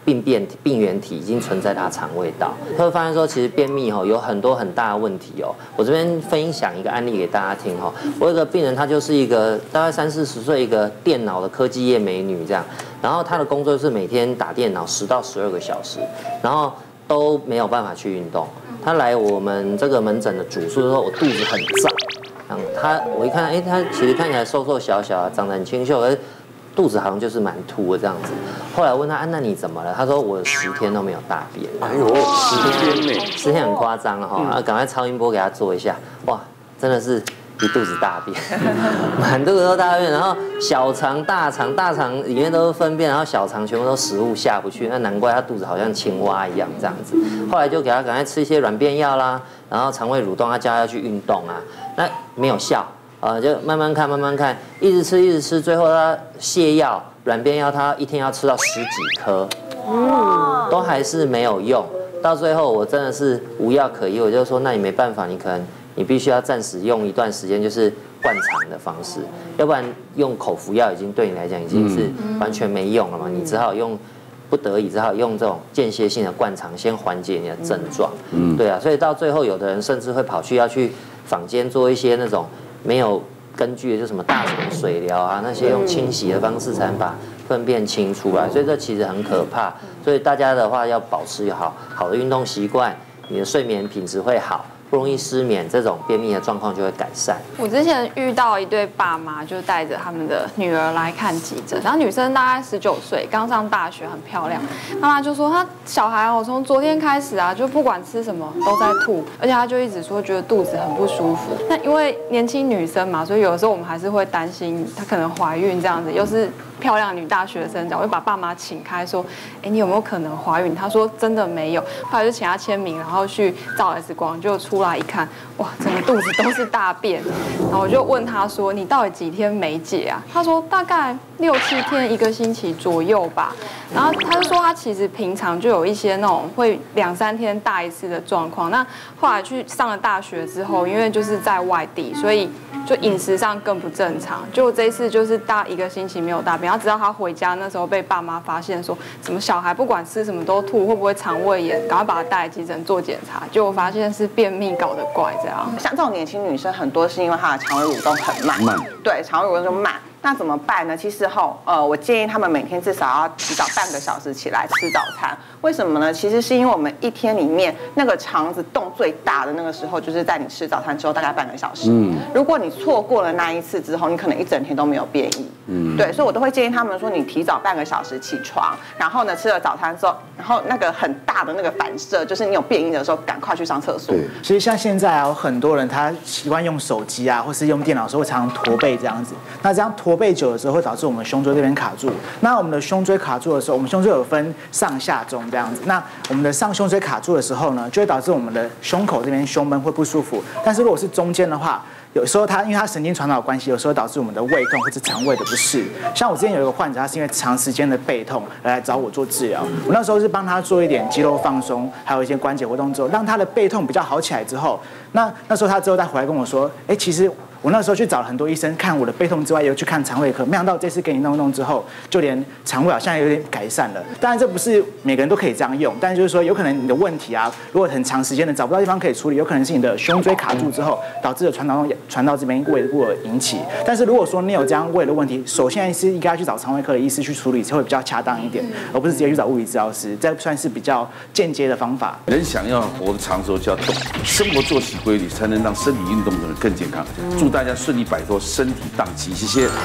病变病原体已经存在他肠胃道，他会发现说，其实便秘哈有很多很大的问题哦。我这边分享一个案例给大家听哈，我有个病人，她就是一个大概三四十岁一个电脑的科技业美女这样，然后她的工作是每天打电脑十到十二个小时，然后都没有办法去运动。她来我们这个门诊的主诉的时候，我肚子很胀，嗯，她我一看，哎，她其实看起来瘦瘦小小，长得很清秀，而肚子好像就是蛮凸的这样子。后来问他，啊，那你怎么了？他说我十天都没有大便。 哎呦，十天呢？ 十天很夸张哈，啊，赶快超音波给他做一下，哇，真的是一肚子大便，满肚子都大便，然后小肠、大肠、大肠里面都是粪便，然后小肠全部都食物下不去，那难怪他肚子好像青蛙一样这样子。后来就给他赶快吃一些软便药啦，然后肠胃蠕动，他叫他要去运动啊，那没有效。呃，就慢慢看，慢慢看，一直吃，一直吃，最后他泻药、软便药，他一天要吃到十几颗，嗯，都还是没有用。到最后，我真的是无药可医，我就说，那你没办法，你可能你必须要暂时用一段时间，就是灌肠的方式，要不然用口服药已经对你来讲已经是完全没用了嘛，你只好用。不得已只好用这种间歇性的灌肠，先缓解你的症状。嗯，对啊，所以到最后，有的人甚至会跑去要去坊间做一些那种没有根据的，就什么大肠水疗啊，那些用清洗的方式才能把粪便清出来，所以这其实很可怕。所以大家的话要保持好好的运动习惯，你的睡眠品质会好。不容易失眠，这种便秘的状况就会改善。 我之前遇到一对爸妈，就带着他们的女儿来看急诊，然后女生大概十九岁，刚上大学，很漂亮。妈妈就说她小孩哦，从昨天开始啊，就不管吃什么都在吐，而且她就一直说觉得肚子很不舒服。那因为年轻女生嘛，所以有的时候我们还是会担心她可能怀孕这样子，又是漂亮女大学生，我就把爸妈请开说，哎，你有没有可能怀孕？他说真的没有，后来就请他签名，然后去照 X 光，就出来一看，哇，整个肚子都是大便。然后我就问他说，你到底几天没解啊？他说大概六七天，一个星期左右吧。然后他就说他其实平常就有一些那种会两三天大一次的状况。那后来去上了大学之后，因为就是在外地，所以就饮食上更不正常。就这一次就是大一个星期没有大便，然后直到他回家那时候被爸妈发现说，怎么小孩不管吃什么都吐，会不会肠胃炎？赶快把他带来急诊做检查，结果发现是便秘搞得怪这样。 像这种年轻女生很多是因为她的肠胃蠕动很慢，慢对，肠胃蠕动就慢。那怎么办呢？其实吼，呃，我建议他们每天至少要提早半个小时起来吃早餐。为什么呢？其实是因为我们一天里面那个肠子动最大的那个时候，就是在你吃早餐之后大概半个小时。嗯，如果你错过了那一次之后，你可能一整天都没有便意。嗯，对，所以我都会建议他们说，你提早半个小时起床，然后呢吃了早餐之后，然后那个很大的那个反射，就是你有便意的时候，赶快去上厕所。 对，其实像现在啊，有很多人他习惯用手机啊，或是用电脑的时候会常常驼背这样子。那这样驼背久的时候，会导致我们胸椎这边卡住。那我们的胸椎卡住的时候，我们胸椎有分上下中这样子。那我们的上胸椎卡住的时候呢，就会导致我们的胸口这边胸闷会不舒服。但是如果是中间的话，有时候它因为它神经传导的关系，有时候导致我们的胃痛或者肠胃的不适。像我之前有一个患者，他是因为长时间的背痛而来找我做治疗。我那时候是帮他做一点肌肉放松，还有一些关节活动之后，让他的背痛比较好起来之后，那那时候他之后再回来跟我说，哎，其实我那时候去找了很多医生看我的背痛之外，也有去看肠胃科，没想到这次给你弄弄之后，就连肠胃好像有点改善了。当然这不是每个人都可以这样用，但是就是说有可能你的问题啊，如果很长时间的找不到地方可以处理，有可能是你的胸椎卡住之后导致的传导传到这边胃部而引起。但是如果说你有这样胃的问题，首先是应该去找肠胃科的医师去处理，才会比较恰当一点，而不是直接去找物理治疗师。这算是比较间接的方法。 人想要活得长的时候就要动，生活作息规律才能让身体运动的人更健康。祝大家顺利摆脱身体宕机，谢谢。欢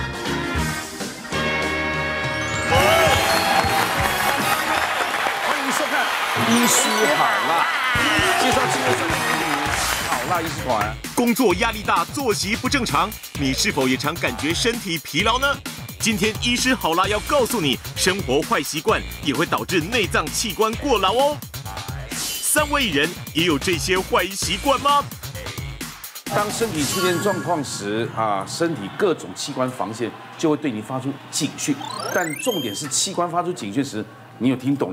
迎收看《医师好辣》，介绍今天的好辣医师团。 工作压力大，作息不正常，你是否也常感觉身体疲劳呢？今天医师好辣要告诉你，生活坏习惯也会导致内脏器官过劳哦。三位艺人也有这些坏习惯吗？ 当身体出现状况时啊，身体各种器官防线就会对你发出警讯。但重点是器官发出警讯时，你有听懂了吗？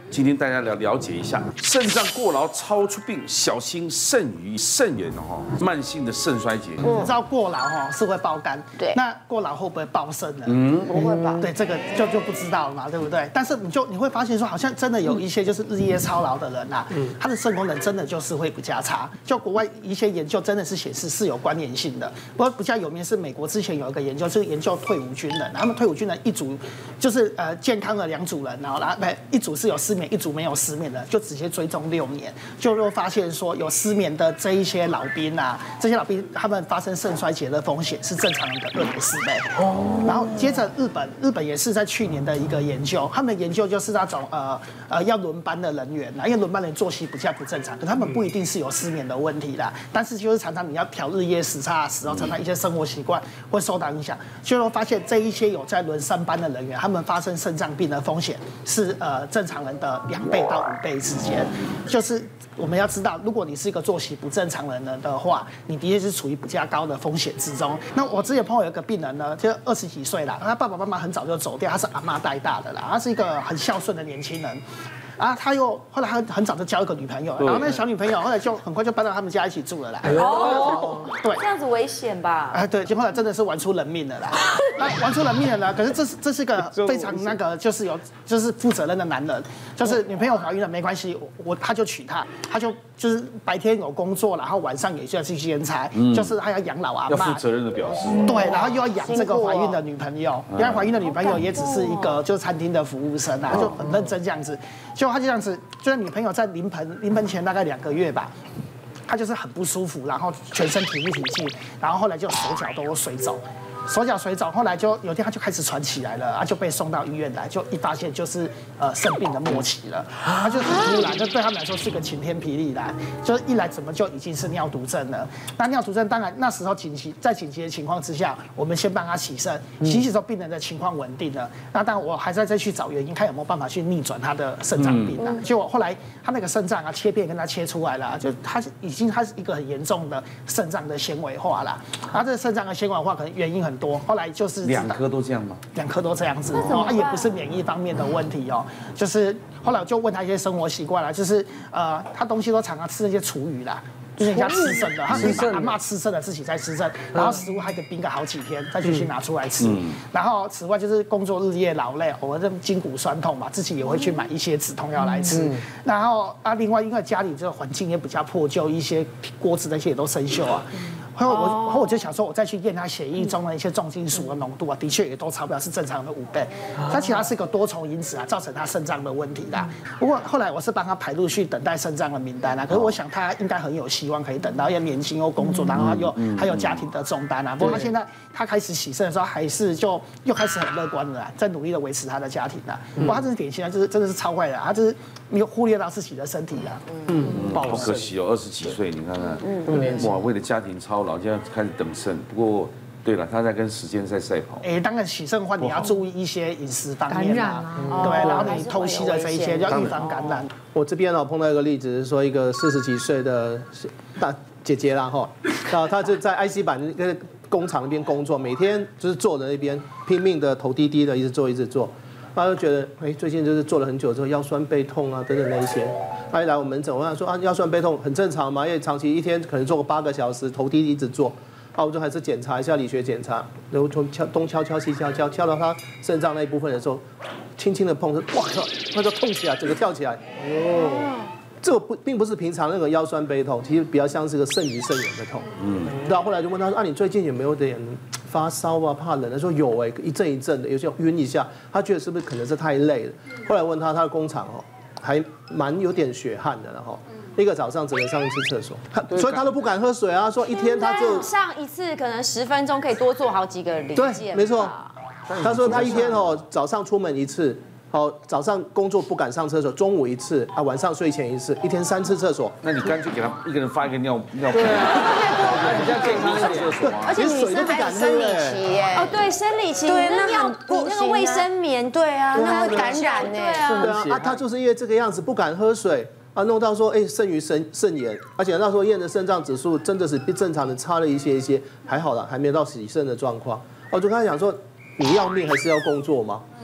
今天大家了了解一下，肾脏过劳超出病，小心肾盂肾炎哦，慢性的肾衰竭。 你知道过劳哈是会爆肝， 对， 那过劳会不会爆肾呢？ 嗯， 不会吧？ 对，这个就就不知道了嘛，对不对？但是你就你会发现说，好像真的有一些就是日夜操劳的人啊，他的肾功能真的就是会比较差。就国外一些研究真的是显示是有关联性的。不过比较有名是美国之前有一个研究，是研究退伍军人，他们退伍军人一组就是呃健康的两组人，然后然后一组是有失眠，一组没有失眠的，就直接追踪六年，就又发现说有失眠的这一些老兵啊，这些老兵他们发生肾衰竭的风险是正常人的二点四倍。哦。然后接着日本，日本也是在去年的一个研究，他们的研究就是那种呃呃要轮班的人员，因为轮班人作息比较不正常，可他们不一定是有失眠的问题啦，但是就是常常你要调日夜时差的时候，常常一些生活习惯会受到影响，所以说发现这一些有在轮上班的人员，他们发生肾脏病的风险是呃正常人的两倍到五倍之间。就是我们要知道，如果你是一个作息不正常的人的话，你的确是处于比较高的风险之中。那我之前朋友有一个病人呢，就二十几岁啦，他爸爸妈妈很早就走掉，他是阿嬷带大的啦，他是一个很孝顺的年轻人。啊，他又后来他很早就交一个女朋友，然后那个小女朋友后来就很快就搬到他们家一起住了啦。 哦， 对， 这样子危险吧？ 哎，对，结果后来真的是玩出人命了啦。那玩出人命了呢？可是这是这是个非常那个，就是有就是负责任的男人，就是女朋友怀孕了没关系，我我他就娶她，他就就是白天有工作，然后晚上也就要去兼差，嗯、就是他要养老阿嬷， 要负责任的表示。 对，然后又要养这个怀孕的女朋友，因为怀孕的女朋友也只是一个就是餐厅的服务生啊，就很认真这样子。结果他就这样子，就是女朋友在临盆临盆前大概两个月吧。他就是很不舒服，然后全身提不起劲，然后后来就手脚都水肿，手脚水肿，后来就有一天他就开始喘起来了，啊就被送到医院来，就一发现就是呃肾病的末期了，他就很突然，这对他们来说是个晴天霹雳来，就是一来怎么就已经是尿毒症了？那尿毒症当然那时候紧急在紧急的情况之下，我们先帮他洗肾，洗洗之后病人的情况稳定了，那当然我还在再去找原因，看有没有办法去逆转他的肾脏病啊。结果后来他那个肾脏啊切片跟他切出来了，就他已经他是一个很严重的肾脏的纤维化了，然后这个肾脏的纤维化可能原因很多，后来就是两颗都这样吗？ 两颗都这样子，哦，也不是免疫方面的问题哦，就是后来我就问他一些生活习惯了，就是呃，他东西都常常吃那些厨余啦。就是人家吃剩的，他可以把阿嬷吃剩的自己再吃剩，然后食物还可以冰个好几天，再继续拿出来吃。然后此外就是工作日夜劳累，偶尔这筋骨酸痛嘛，自己也会去买一些止痛药来吃。然后啊，另外因为家里这个环境也比较破旧，一些锅子那些也都生锈啊。后来我，后我就想说，我再去验他血液中的一些重金属的浓度啊，的确也都超标，是正常的五倍。它其实它是一个多重因子啊，造成他肾脏的问题啦。不过后来我是帮他排入去等待肾脏的名单啊，可是我想他应该很有希望可以等到，又年轻又工作，然后又还有家庭的重担啊。不过他现在他开始洗肾的时候，还是就又开始很乐观了，在努力的维持他的家庭啊。不过他真是典型的，就是真的是超坏的，他就是没有忽略到自己的身体啊。 嗯，好可惜哦，二十几岁，你看看，嗯，哇，为了家庭操劳，现在开始等肾。不过，对了，他在跟时间在赛跑。 哎，当然洗肾的话，你要注意一些饮食方面啊，对，然后你偷吸的这一些要预防感染。 我这边呢碰到一个例子，是说一个四十几岁的大姐姐啦哈，啊，她就在 I C 板那个工厂那边工作，每天就是坐在那边拼命的头低低的，一直做一直做。他就觉得，哎，最近就是做了很久之后腰酸背痛啊等等那一些。他一来我门诊，我想说啊，腰酸背痛很正常嘛，因为长期一天可能做个八个小时，头低低一直做。啊，我就还是检查一下理学检查，然后从敲东敲敲西敲敲，敲到他肾脏那一部分的时候，轻轻的碰，哇靠，他就痛起来，整个跳起来。哦，这个不并不是平常那个腰酸背痛，其实比较像是个肾盂肾炎的痛。嗯，然后后来就问他说，啊，你最近有没有点发烧啊，怕冷？他说有哎，一阵一阵的，有些晕一下，他觉得是不是可能是太累了？后来问他，他的工厂哦，还蛮有点血汗的，然后。一个早上只能上一次厕所，所以他都不敢喝水啊。说一天他就上一次可能十分钟可以多做好几个零件。 对，没错。他说他一天哦，早上出门一次，好早上工作不敢上厕所，中午一次啊，晚上睡前一次，一天三次厕所。 那你干脆给他一个人发一个尿尿盆， 比较健康一点。 而且女生还有生理期耶。哦，对，生理期，对，那尿你那个卫生棉，对啊，那会感染呢。 对啊，啊，他就是因为这个样子不敢喝水。啊，弄到说，哎，肾盂肾肾炎，而且那时候验的肾脏指数真的是比正常的差了一些一些，还好啦，还没有到洗肾的状况。我就跟他讲说，你要命还是要工作吗？嗯，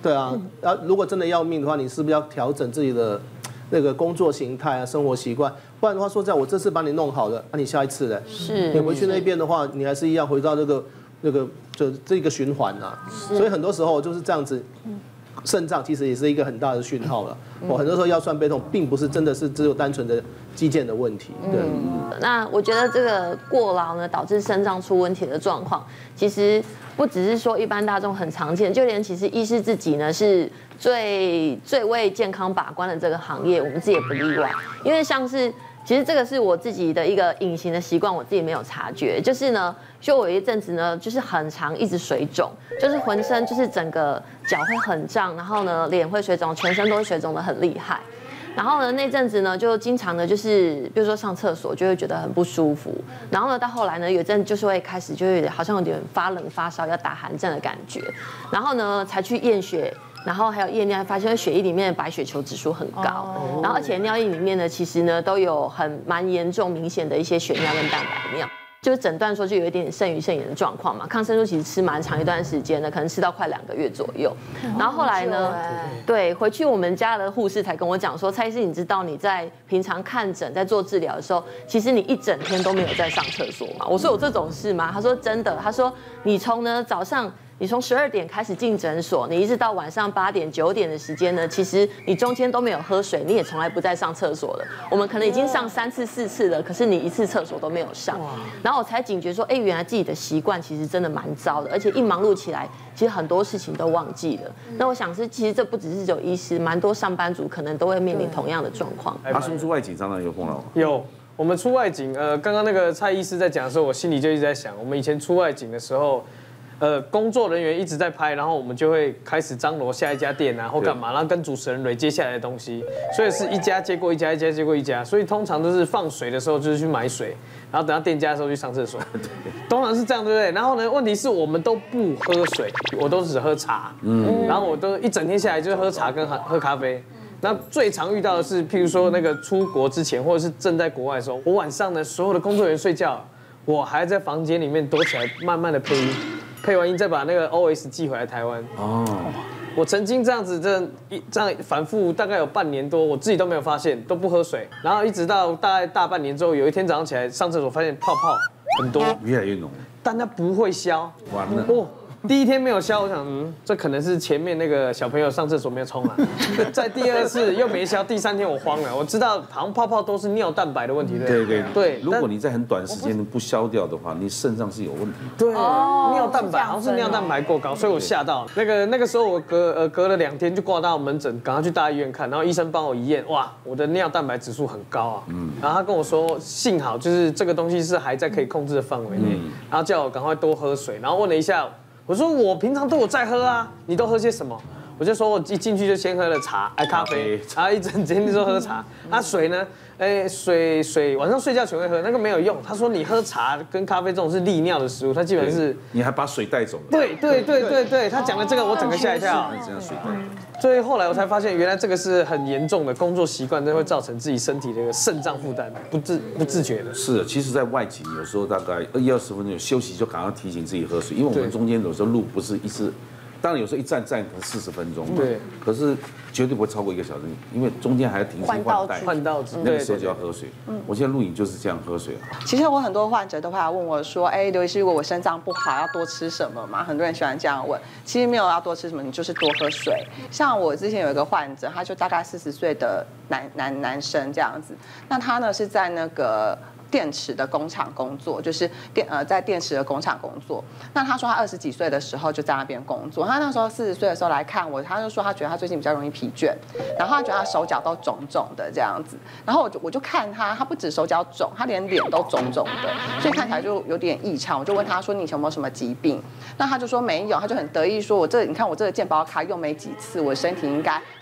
对啊，然后如果真的要命的话，你是不是要调整自己的那个工作形态啊、生活习惯？不然的话，说在我这次帮你弄好了，那、啊、你下一次呢？ 是你回去那边的话，你还是一样回到那个那个就这个循环啊。所以很多时候就是这样子。肾脏其实也是一个很大的讯号了。我很多时候腰酸背痛，并不是真的是只有单纯的肌腱的问题。对。 那我觉得这个过劳呢，导致肾脏出问题的状况，其实不只是说一般大众很常见，就连其实医师自己呢是最最为健康把关的这个行业，我们自己也不例外。因为像是其实这个是我自己的一个隐形的习惯，我自己没有察觉。就是呢，就我有一阵子呢，就是很常一直水肿，就是浑身就是整个脚会很胀，然后呢脸会水肿，全身都会水肿的很厉害。然后呢那阵子呢就经常的就是比如说上厕所就会觉得很不舒服。然后呢到后来呢有一阵就是会开始就是好像有点发冷发烧要打寒战的感觉。然后呢才去验血。然后还有验尿，发现血液里面的白血球指数很高，然后而且尿液里面呢，其实呢都有很蛮严重、明显的一些血尿跟蛋白尿，就是诊断说就有一点点肾盂肾炎的状况嘛。抗生素其实吃蛮长一段时间的，可能吃到快两个月左右。然后后来呢，对，回去我们家的护士才跟我讲说，蔡医师，你知道你在平常看诊在做治疗的时候，其实你一整天都没有在上厕所嘛？我说有这种事吗？他说真的，他说你从呢早上。你从十二点开始进诊所，你一直到晚上八点、九点的时间呢，其实你中间都没有喝水，你也从来不在上厕所了。我们可能已经上三次、四次了，可是你一次厕所都没有上。然后我才警觉说，哎，原来自己的习惯其实真的蛮糟的，而且一忙碌起来，其实很多事情都忘记了。那我想是，其实这不只是有医师，蛮多上班族可能都会面临同样的状况。 阿松出外景常常有碰到吗？ 有。我们出外景，呃，刚刚那个蔡医师在讲的时候，我心里就一直在想，我们以前出外景的时候。呃，工作人员一直在拍，然后我们就会开始张罗下一家店啊，或干嘛，然后跟主持人累接下来的东西，所以是一家接过一家，一家接过一家，所以通常都是放水的时候就是去买水，然后等到店家的时候去上厕所，通常是这样，对不对？然后呢，问题是我们都不喝水，我都只喝茶，嗯，然后我都一整天下来就是喝茶跟喝咖啡。那最常遇到的是，譬如说那个出国之前，或者是正在国外的时候，我晚上呢所有的工作人员睡觉，我还在房间里面躲起来，慢慢的配音。配完音再把那个 O S 寄回来台湾。哦，我曾经这样子，这一这样反复大概有半年多，我自己都没有发现，都不喝水，然后一直到大概大半年之后，有一天早上起来上厕所，发现泡泡很多， 越来越浓， 但它不会消， 完了。 哦，第一天没有消，我想，嗯，这可能是前面那个小朋友上厕所没有冲啊。在第二次又没消，第三天我慌了，我知道好像泡泡都是尿蛋白的问题，对对对。 如果你在很短时间不消掉的话，你肾脏是有问题。 对，尿蛋白好像是尿蛋白过高，所以我吓到了。那个那个时候我隔呃隔了两天就挂到门诊，赶快去大医院看，然后医生帮我一验，哇，我的尿蛋白指数很高啊。嗯。然后他跟我说，幸好就是这个东西是还在可以控制的范围内，然后叫我赶快多喝水，然后问了一下。我说我平常都有在喝啊，你都喝些什么？我就说我一进去就先喝了茶，哎咖啡，然后一整天都喝茶。啊水呢？哎水水晚上睡觉前会喝，那个没有用。他说你喝茶跟咖啡这种是利尿的食物，它基本是你还把水带走。 对对对对对，他讲了这个我整个吓一跳。 这样水带。 所以后来我才发现，原来这个是很严重的工作习惯，真的会造成自己身体的一个肾脏负担，不自不自觉的。 是，其实，在外景有时候大概一二十分钟有休息，就赶快提醒自己喝水，因为我们中间有时候路不是一次，当然有时候一站站可能四十分钟，对，可是绝对不会超过一个小时，因为中间还要停机换代， 换道具， 那个时候就要喝水。我现在录影就是这样喝水。 其实我很多患者都会来问我说，哎，刘医师，如果我肾脏不好，要多吃什么嘛？很多人喜欢这样问。其实没有要多吃什么，你就是多喝水。像我之前有一个患者，他就大概四十岁的男男男生这样子，那他呢是在那个。电池的工厂工作，就是电呃在电池的工厂工作。那他说他二十几岁的时候就在那边工作，他那时候四十岁的时候来看我，他就说他觉得他最近比较容易疲倦，然后他觉得他手脚都肿肿的这样子。然后我就我就看他，他不止手脚肿，他连脸都肿肿的，所以看起来就有点异常。我就问他说你有没有什么疾病？那他就说没有，他就很得意说我这你看我这个健保卡用没几次，我身体应该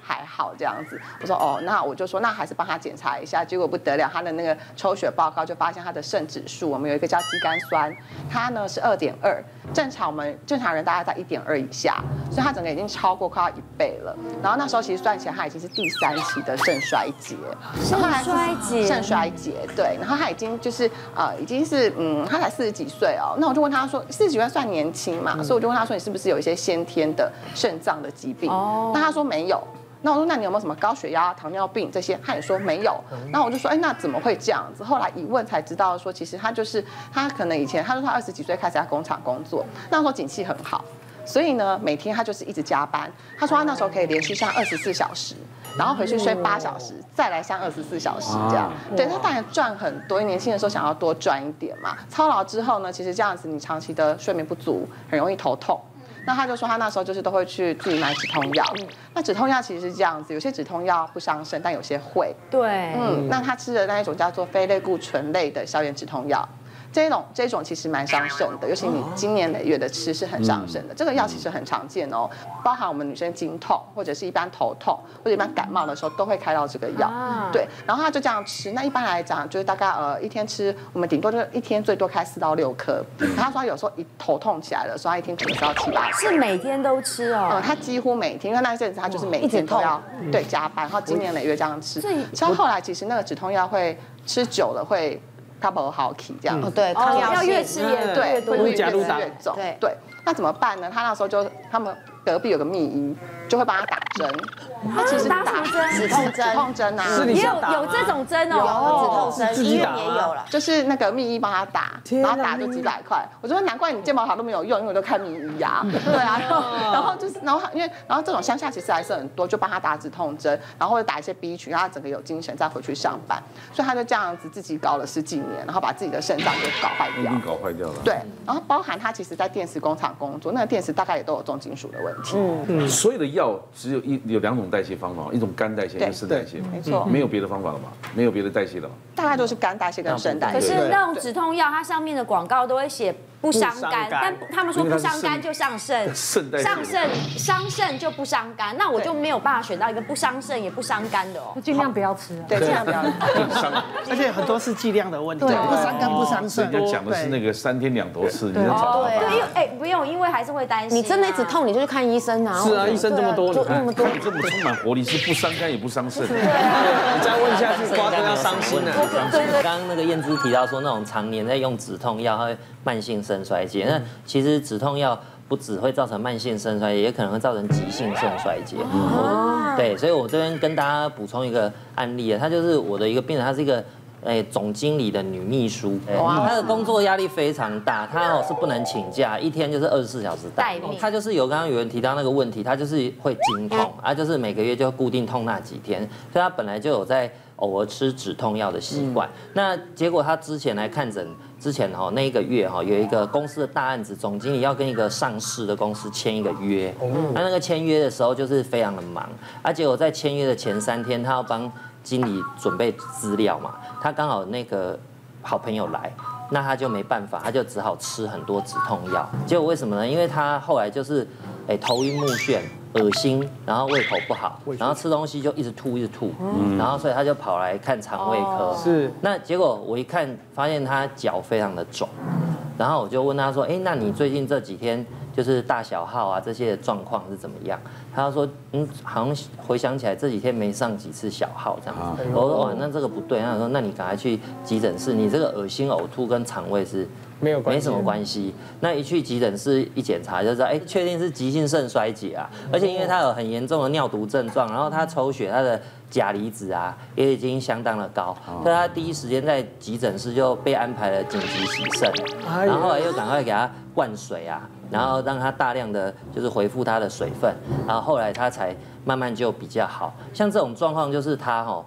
还好这样子。我说哦，那我就说那还是帮他检查一下，结果不得了，他的那个抽血报告就发现他的肾指数，我们有一个叫肌酐酸，它呢是二点二，正常我们正常人大概在一点二以下，所以他整个已经超过快要一倍了。然后那时候其实算起来他已经是第三期的肾衰竭， 肾衰竭， 肾衰竭对，然后他已经就是呃已经是嗯他才四十几岁哦，那我就问他说四十几岁算年轻嘛，所以我就问他说你是不是有一些先天的肾脏的疾病？哦，那他说没有。那我说，那你有没有什么高血压、糖尿病这些？他也说没有。那我就说，哎，那怎么会这样子？后来一问才知道，说其实他就是他可能以前他说他二十几岁开始在工厂工作，那时候景气很好，所以呢每天他就是一直加班。他说他那时候可以连续上二十四小时，然后回去睡八小时，再来上二十四小时这样。对，他当然赚很多，因为年轻的时候想要多赚一点嘛。操劳之后呢，其实这样子你长期的睡眠不足，很容易头痛。那他就说他那时候就是都会去自己买止痛药。那止痛药其实是这样子，有些止痛药不伤肾，但有些会。 对， 嗯，那他吃的那一种叫做非类固醇类的消炎止痛药。这种这种其实蛮伤肾的，尤其你经年累月的吃是很伤肾的。这个药其实很常见哦，包含我们女生经痛或者是一般头痛或者一般感冒的时候都会开到这个药。对，然后他就这样吃。那一般来讲就是大概呃一天吃，我们顶多就是一天最多开四到六颗。然后他说他有时候一头痛起来了，说他一天可能吃到七八颗。 是每天都吃哦？ 嗯，他几乎每天，因为那一阵子他就是每天都要对加班，然后经年累月这样吃。所以后来其实那个止痛药会吃久了会。它不好起这样子， 对，它要越吃越对，会越越吃越重，对。那怎么办呢？他那时候就他们隔壁有个秘医，就会帮他打针。他其实打止痛针，止痛针啊， 也有有这种针哦， 有止痛针， 医院也有了， 就是那个秘医帮他打，然后打就几百块。我就说难怪你健保卡都没有用，因为我都看秘医呀。对啊，然后然后就是然后因为然后这种乡下其实还是很多，就帮他打止痛针，然后或者打一些 B 群，让他整个有精神再回去上班。所以他就这样子自己搞了十几年，然后把自己的肾脏给搞坏掉， 已经搞坏掉了。 对，然后包含他其实在电池工厂工作，那个电池大概也都有重金属的问题。嗯嗯，所有的药只有一有两种代谢方法，一种肝代谢，一个肾代谢， 没错， 没有别的方法了嘛，没有别的代谢了。 大概就是肝代谢跟肾代谢。 可是那种止痛药，它上面的广告都会写不伤肝，但他们说不伤肝就上肾，上肾伤肾就不伤肝，那我就没有办法选到一个不伤肾也不伤肝的哦， 尽量不要吃。 对，尽量不要吃。 而且很多是剂量的问题，不伤肝不伤肾。 人家讲的是那个三天两头吃，你在找对对，因为哎不用，因为还是会担心。 你真的一直痛，你就去看医生啊。 是啊，医生这么多， 那么多， 你这么充满活力，是不伤肝也不伤肾。 对，你再问下去，瓜哥要伤心了。 对对，刚刚那个燕姿提到说，那种常年在用止痛药，它会慢性肾衰竭。那其实止痛药不只会造成慢性肾衰竭，也可能会造成急性肾衰竭。哦，对，所以我这边跟大家补充一个案例啊，他就是我的一个病人，他是一个。哎，总经理的女秘书，她的工作压力非常大，她哦是不能请假，一天就是二十四小时待命。她就是有刚刚有人提到那个问题，她就是会经痛啊，就是每个月就固定痛那几天，所以她本来就有在偶尔吃止痛药的习惯。那结果她之前来看诊之前哈，那一个月哈有一个公司的大案子，总经理要跟一个上市的公司签一个约，那那个签约的时候就是非常的忙，啊，结果在签约的前三天，他要帮经理准备资料嘛，他刚好那个好朋友来，那他就没办法，他就只好吃很多止痛药。结果为什么呢？因为他后来就是，哎，头晕目眩、恶心，然后胃口不好，然后吃东西就一直吐一直吐，然后所以他就跑来看肠胃科。 是， 那结果我一看发现他脚非常的肿，然后我就问他说，哎，那你最近这几天就是大小号啊这些状况是怎么样？他说，嗯，好像回想起来这几天没上几次小号这样子。我说哇，那这个不对。他说，那你赶快去急诊室，你这个恶心呕吐跟肠胃是没有没什么关系。那一去急诊室一检查就知道，哎，确定是急性肾衰竭啊，而且因为他有很严重的尿毒症状，然后他抽血他的钾离子啊也已经相当的高，所以他第一时间在急诊室就被安排了紧急洗肾，然后后来又赶快给他灌水啊。然后让他大量的就是恢复他的水分，然后后来他才慢慢就比较好。像这种状况就是他哈，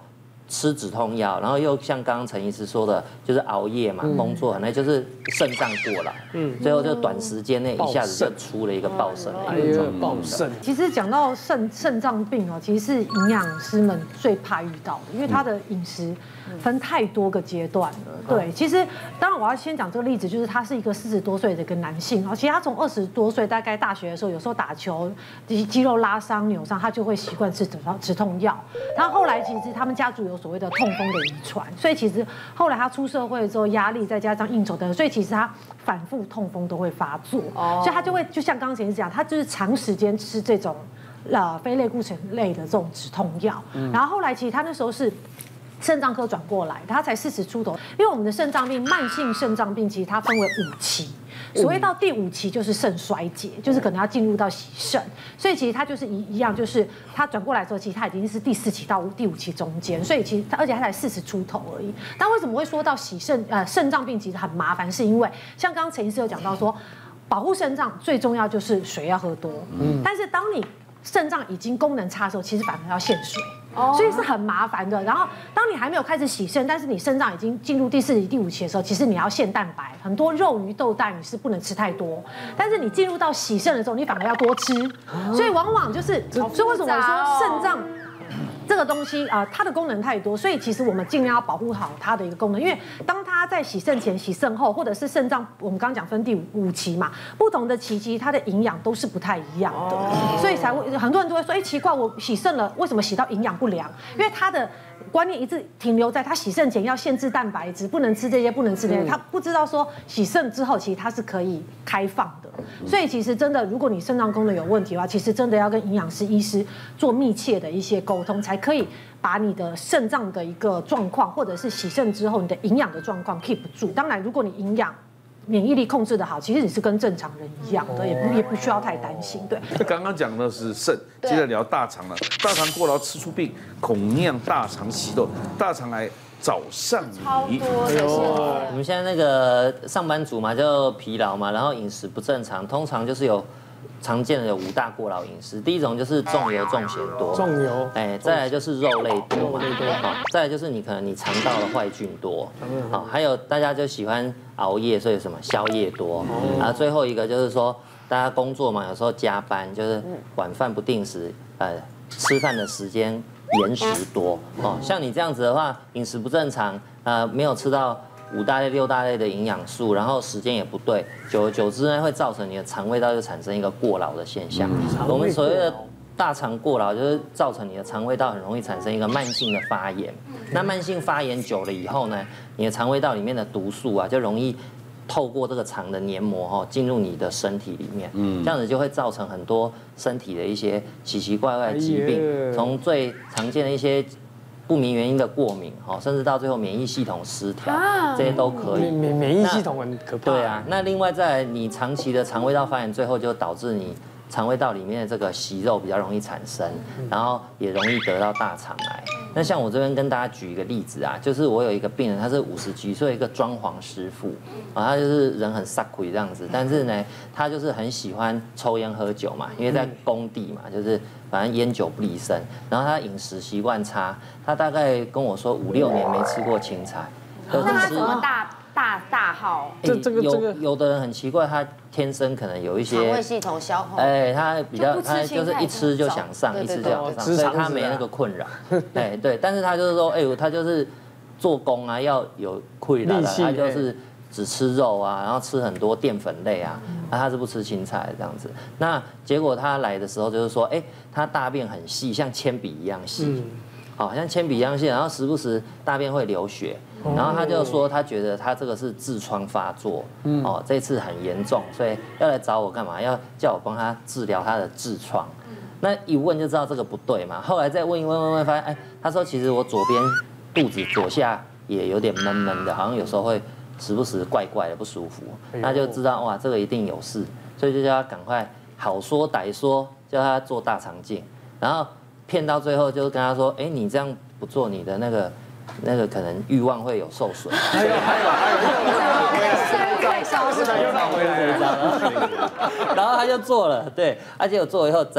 吃止痛药，然后又像刚刚陈医师说的，就是熬夜嘛，工作很累，就是肾脏过劳，嗯，最后就短时间内一下子就出了一个暴肾的一个状况。 其实讲到肾肾脏病哦，其实是营养师们最怕遇到的，因为他的饮食分太多个阶段了。对，其实当然我要先讲这个例子，就是他是一个四十多岁的一个男性哦，其实他从二十多岁，大概大学的时候，有时候打球肌肌肉拉伤、扭伤，他就会习惯吃止痛止痛药。然后后来其实他们家族有所谓的痛风的遗传，所以其实后来他出社会之后，压力再加上应酬等，所以其实他反复痛风都会发作，所以他就会就像刚刚前讲，他就是长时间吃这种呃非类固醇类的这种止痛药，然后后来其实他那时候是。肾脏科转过来，他才四十出头。因为我们的肾脏病，慢性肾脏病其实它分为五期，所谓到第五期就是肾衰竭，就是可能要进入到洗肾。所以其实它就是一一样，就是他转过来之后，其实他已经是第四期到第五期中间，所以其实他而且他才四十出头而已。但为什么会说到洗肾呃肾脏病其实很麻烦，是因为像刚刚陈医师有讲到说，保护肾脏最重要就是水要喝多，嗯，但是当你肾脏已经功能差的时候，其实反而要限水。所以是很麻烦的。然后，当你还没有开始洗肾，但是你肾脏已经进入第四期、第五期的时候，其实你要限蛋白，很多肉、鱼、豆、蛋你是不能吃太多。但是你进入到洗肾的时候，你反而要多吃。所以往往就是，所以为什么我说肾脏这个东西啊、呃，它的功能太多，所以其实我们尽量要保护好它的一个功能。因为当它在洗肾前、洗肾后，或者是肾脏，我们刚刚讲分第五五期嘛，不同的期其实它的营养都是不太一样的，哦、所以才会很多人都会说，哎，奇怪，我洗肾了，为什么洗到营养不良？因为它的观念一直停留在他洗肾前要限制蛋白质，不能吃这些，不能吃那些。他不知道说洗肾之后，其实它是可以开放的。所以其实真的，如果你肾脏功能有问题的话，其实真的要跟营养师、医师做密切的一些沟通，才可以把你的肾脏的一个状况，或者是洗肾之后你的营养的状况 keep 住。当然，如果你营养免疫力控制的好，其实你是跟正常人一样的，也不也不需要太担心。对。 这刚刚讲的是肾，接着聊大肠了。大肠过劳吃出病，恐酿大肠息肉，大肠癌早上超多的。 我们现在那个上班族嘛，就疲劳嘛，然后饮食不正常，通常就是有。常见的有五大过劳饮食，第一种就是重油重咸多， 重油， 哎，再来就是肉类多嘛，好，再来就是你可能你肠道的坏菌多，好，还有大家就喜欢熬夜，所以什么宵夜多，然后最后一个就是说大家工作嘛，有时候加班，就是晚饭不定时，呃，吃饭的时间延时多，哦，像你这样子的话，饮食不正常，呃，没有吃到。五大类、六大类的营养素，然后时间也不对，久而久之呢，会造成你的肠胃道就产生一个过劳的现象。我们所谓的大肠过劳，就是造成你的肠胃道很容易产生一个慢性的发炎。那慢性发炎久了以后呢，你的肠胃道里面的毒素啊，就容易透过这个肠的黏膜哈，进入你的身体里面。嗯，这样子就会造成很多身体的一些奇奇怪怪的疾病，从最常见的一些。不明原因的过敏，哦，甚至到最后免疫系统失调，这些都可以。 免免疫系统很可怕。 对啊，那另外在你长期的肠胃道发炎，最后就导致你肠胃道里面的这个息肉比较容易产生，然后也容易得到大肠癌。那像我这边跟大家举一个例子啊，就是我有一个病人，他是五十几岁一个装潢师傅，啊，他就是人很撒亏这样子，但是呢，他就是很喜欢抽烟喝酒嘛，因为在工地嘛，就是反正烟酒不离身，然后他饮食习惯差，他大概跟我说五六年没吃过青菜， 那他怎么大大大号？ 这这个有有的人很奇怪，他天生可能有一些肠胃系统消化， 哎，他比较他就是一吃就想上，一吃就想上，所以他没那个困扰。哎，对，但是他就是说，哎，他就是做工啊要有困扰的，他就是只吃肉啊，然后吃很多淀粉类啊，那他是不吃青菜这样子。那结果他来的时候就是说，哎，他大便很细，像铅笔一样细。好像铅笔一样细，然后时不时大便会流血，然后他就说他觉得他这个是痔疮发作，哦，这次很严重，所以要来找我干嘛？要叫我帮他治疗他的痔疮。那一问就知道这个不对嘛。后来再问一问问问，发现哎，他说其实我左边肚子左下也有点闷闷的，好像有时候会时不时怪怪的不舒服，那就知道哇这个一定有事，所以就叫他赶快好说歹说，叫他做大肠镜，然后。骗到最后就跟他说，哎，你这样不做，你的那个那个可能欲望会有受损。还有还有还有，会烧是吧？又回来了。然后他就做了，对，而且我做了以后真的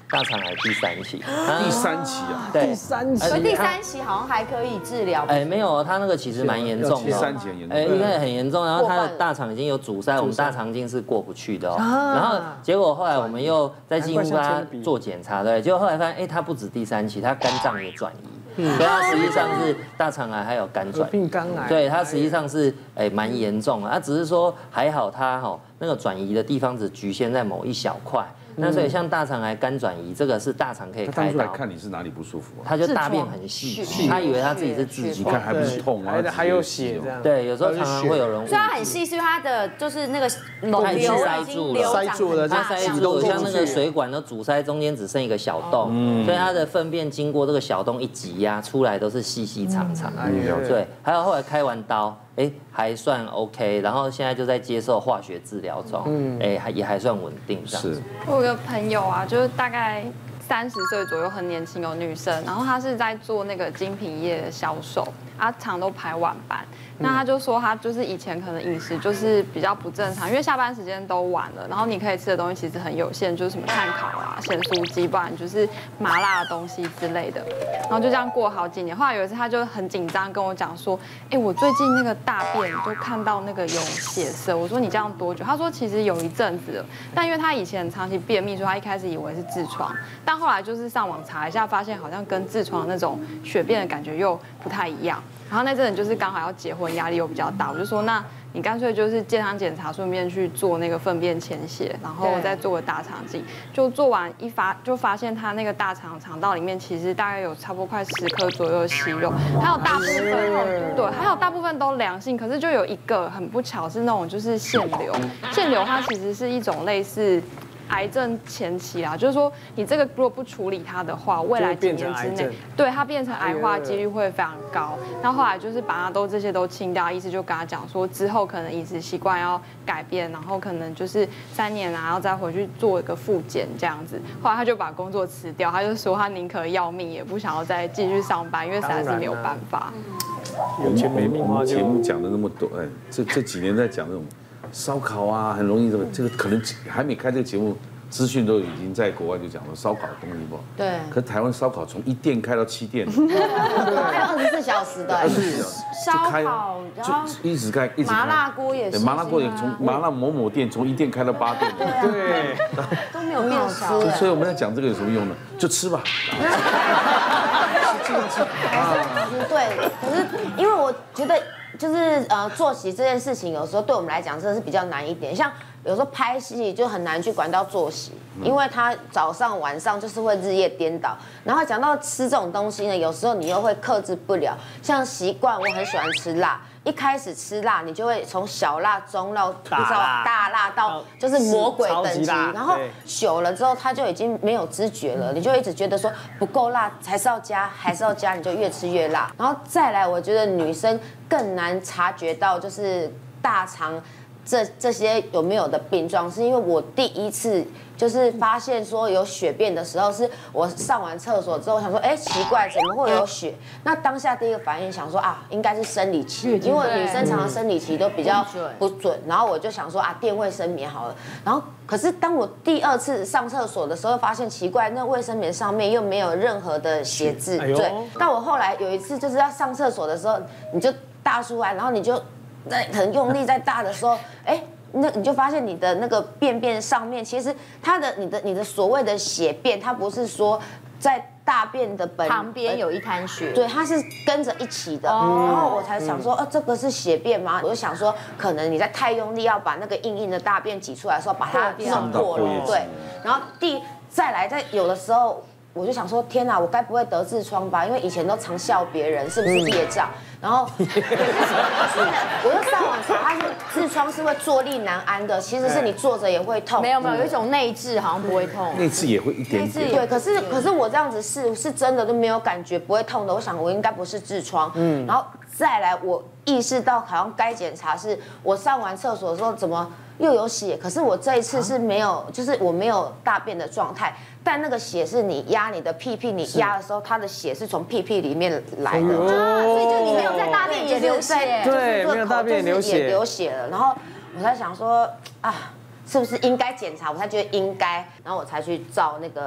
大肠癌第三期。 第三期啊？ 对， 第三期。 第三期好像还可以治疗。 哎，没有，他那个其实蛮严重的。 第三期很严重。 哎，应该很严重。然后他的大肠已经有阻塞，我们大肠镜是过不去的哦。然后结果后来我们又再进一步他做检查，对，结果后来发现，哎，他不止第三期，他肝脏也转移。所以它实际上是大肠癌还有肝转病肝癌， 对，它实际上是哎蛮严重的，它只是说还好它哈那个转移的地方只局限在某一小块。那所以像大肠癌肝转移，这个是大肠可以开刀。 看你是哪里不舒服啊？ 他就大便很细，他以为他自己是痔疮， 看还不是痛啊， 还有血这样。 对，有时候常常会有人。 所以它很细，是因为它的就是那个它已经塞住了， 塞住了， 它塞住了，像那个水管都阻塞，中间只剩一个小洞，所以它的粪便经过这个小洞一挤压出来都是细细长长。对，还有后来开完刀。哎，还算 OK， 然后现在就在接受化学治疗中，嗯，哎，还也还算稳定这样子。 我有个朋友啊，就是大概三十岁左右，很年轻哦，女生，然后她是在做那个精品业的销售，啊，常都排晚班。那他就说他就是以前可能饮食就是比较不正常，因为下班时间都晚了，然后你可以吃的东西其实很有限，就是什么碳烤啊、咸酥鸡，不然就是麻辣的东西之类的。然后就这样过好几年。后来有一次他就很紧张跟我讲说，哎，我最近那个大便都看到那个有血色。我说你这样多久？他说其实有一阵子了，但因为他以前长期便秘，所以他一开始以为是痔疮，但后来就是上网查一下，发现好像跟痔疮那种血便的感觉又不太一样。然后那阵子就是刚好要结婚，压力又比较大，我就说那你干脆就是健康检查，顺便去做那个粪便潜血，然后再做个大肠镜。就做完一发就发现他那个大肠肠道里面其实大概有差不多快十颗左右的息肉，还有大部分对，还有大部分都良性，可是就有一个很不巧是那种就是腺瘤，腺瘤它其实是一种类似。癌症前期啦，就是说你这个如果不处理它的话，未来几年之内，对它变成癌化几率会非常高。那后来就是把它都这些都清掉，医师就跟他讲说，之后可能饮食习惯要改变，然后可能就是三年啊，要再回去做一个复检这样子。后来他就把工作辞掉，他就说他宁可要命也不想要再继续上班，因为实在是没有办法。 有钱没命花就。 节目讲的那么多，哎，这这几年在讲那种。烧烤啊，很容易这个这个可能还没开这个节目，资讯都已经在国外就讲了烧烤的东西不好。 对。 可台湾烧烤从一店开到七店， 还有二十四小时的。 二十四小时。 烧烤，然后一直开，一直开。 麻辣锅也是。 麻辣锅也从麻辣某某店从一店开到八店。 对。 都没有变少。 所以我们在讲这个有什么用呢？就吃吧。 对，可是因为我觉得。就是呃，作息这件事情，有时候对我们来讲真的是比较难一点。像有时候拍戏就很难去管到作息，因为他早上晚上就是会日夜颠倒。然后讲到吃这种东西呢，有时候你又会克制不了。像习惯，我很喜欢吃辣。一开始吃辣，你就会从小辣、中辣、大大辣到就是魔鬼等级，然后久了之后，它就已经没有知觉了，你就一直觉得说不够辣，还是要加，还是要加，你就越吃越辣。然后再来，我觉得女生更难察觉到就是大肠这这些有没有的病状，是因为我第一次。就是发现说有血便的时候，是我上完厕所之后想说，哎，奇怪，怎么会有血？那当下第一个反应想说啊，应该是生理期，因为女生常常生理期都比较不准。然后我就想说啊，垫卫生棉好了。然后可是当我第二次上厕所的时候，发现奇怪，那卫生棉上面又没有任何的血渍。对。但我后来有一次就是要上厕所的时候，你就大出来，然后你就在很用力在大的时候，哎。那你就发现你的那个便便上面，其实它的你的你的所谓的血便，它不是说在大便的本旁边有一滩血， 呃对，它是跟着一起的。然后我才想说，呃，这个是血便吗？我就想说，可能你在太用力要把那个硬硬的大便挤出来的时候，把它弄破了，对。然后第再来，在有的时候。我就想说，天哪，我该不会得痔疮吧？因为以前都常笑别人是不是业障，然后我就上网查，它是痔疮是会坐立难安的，其实是你坐着也会痛。没有没有，有一种内痔好像不会痛， 内痔也会一点点。 对，可是可是我这样子是是真的都没有感觉，不会痛的。我想我应该不是痔疮，嗯，然后再来我意识到好像该检查，是我上完厕所的时候怎么又有血，可是我这一次是没有，就是我没有大便的状态。但那个血是你压你的屁屁，你压的时候，它的血是从屁屁里面来的，所以就你没有在大便也流血， 对，没有大便流血， 也流血了。然后我才想说啊，是不是应该检查？我才觉得应该，然后我才去照那个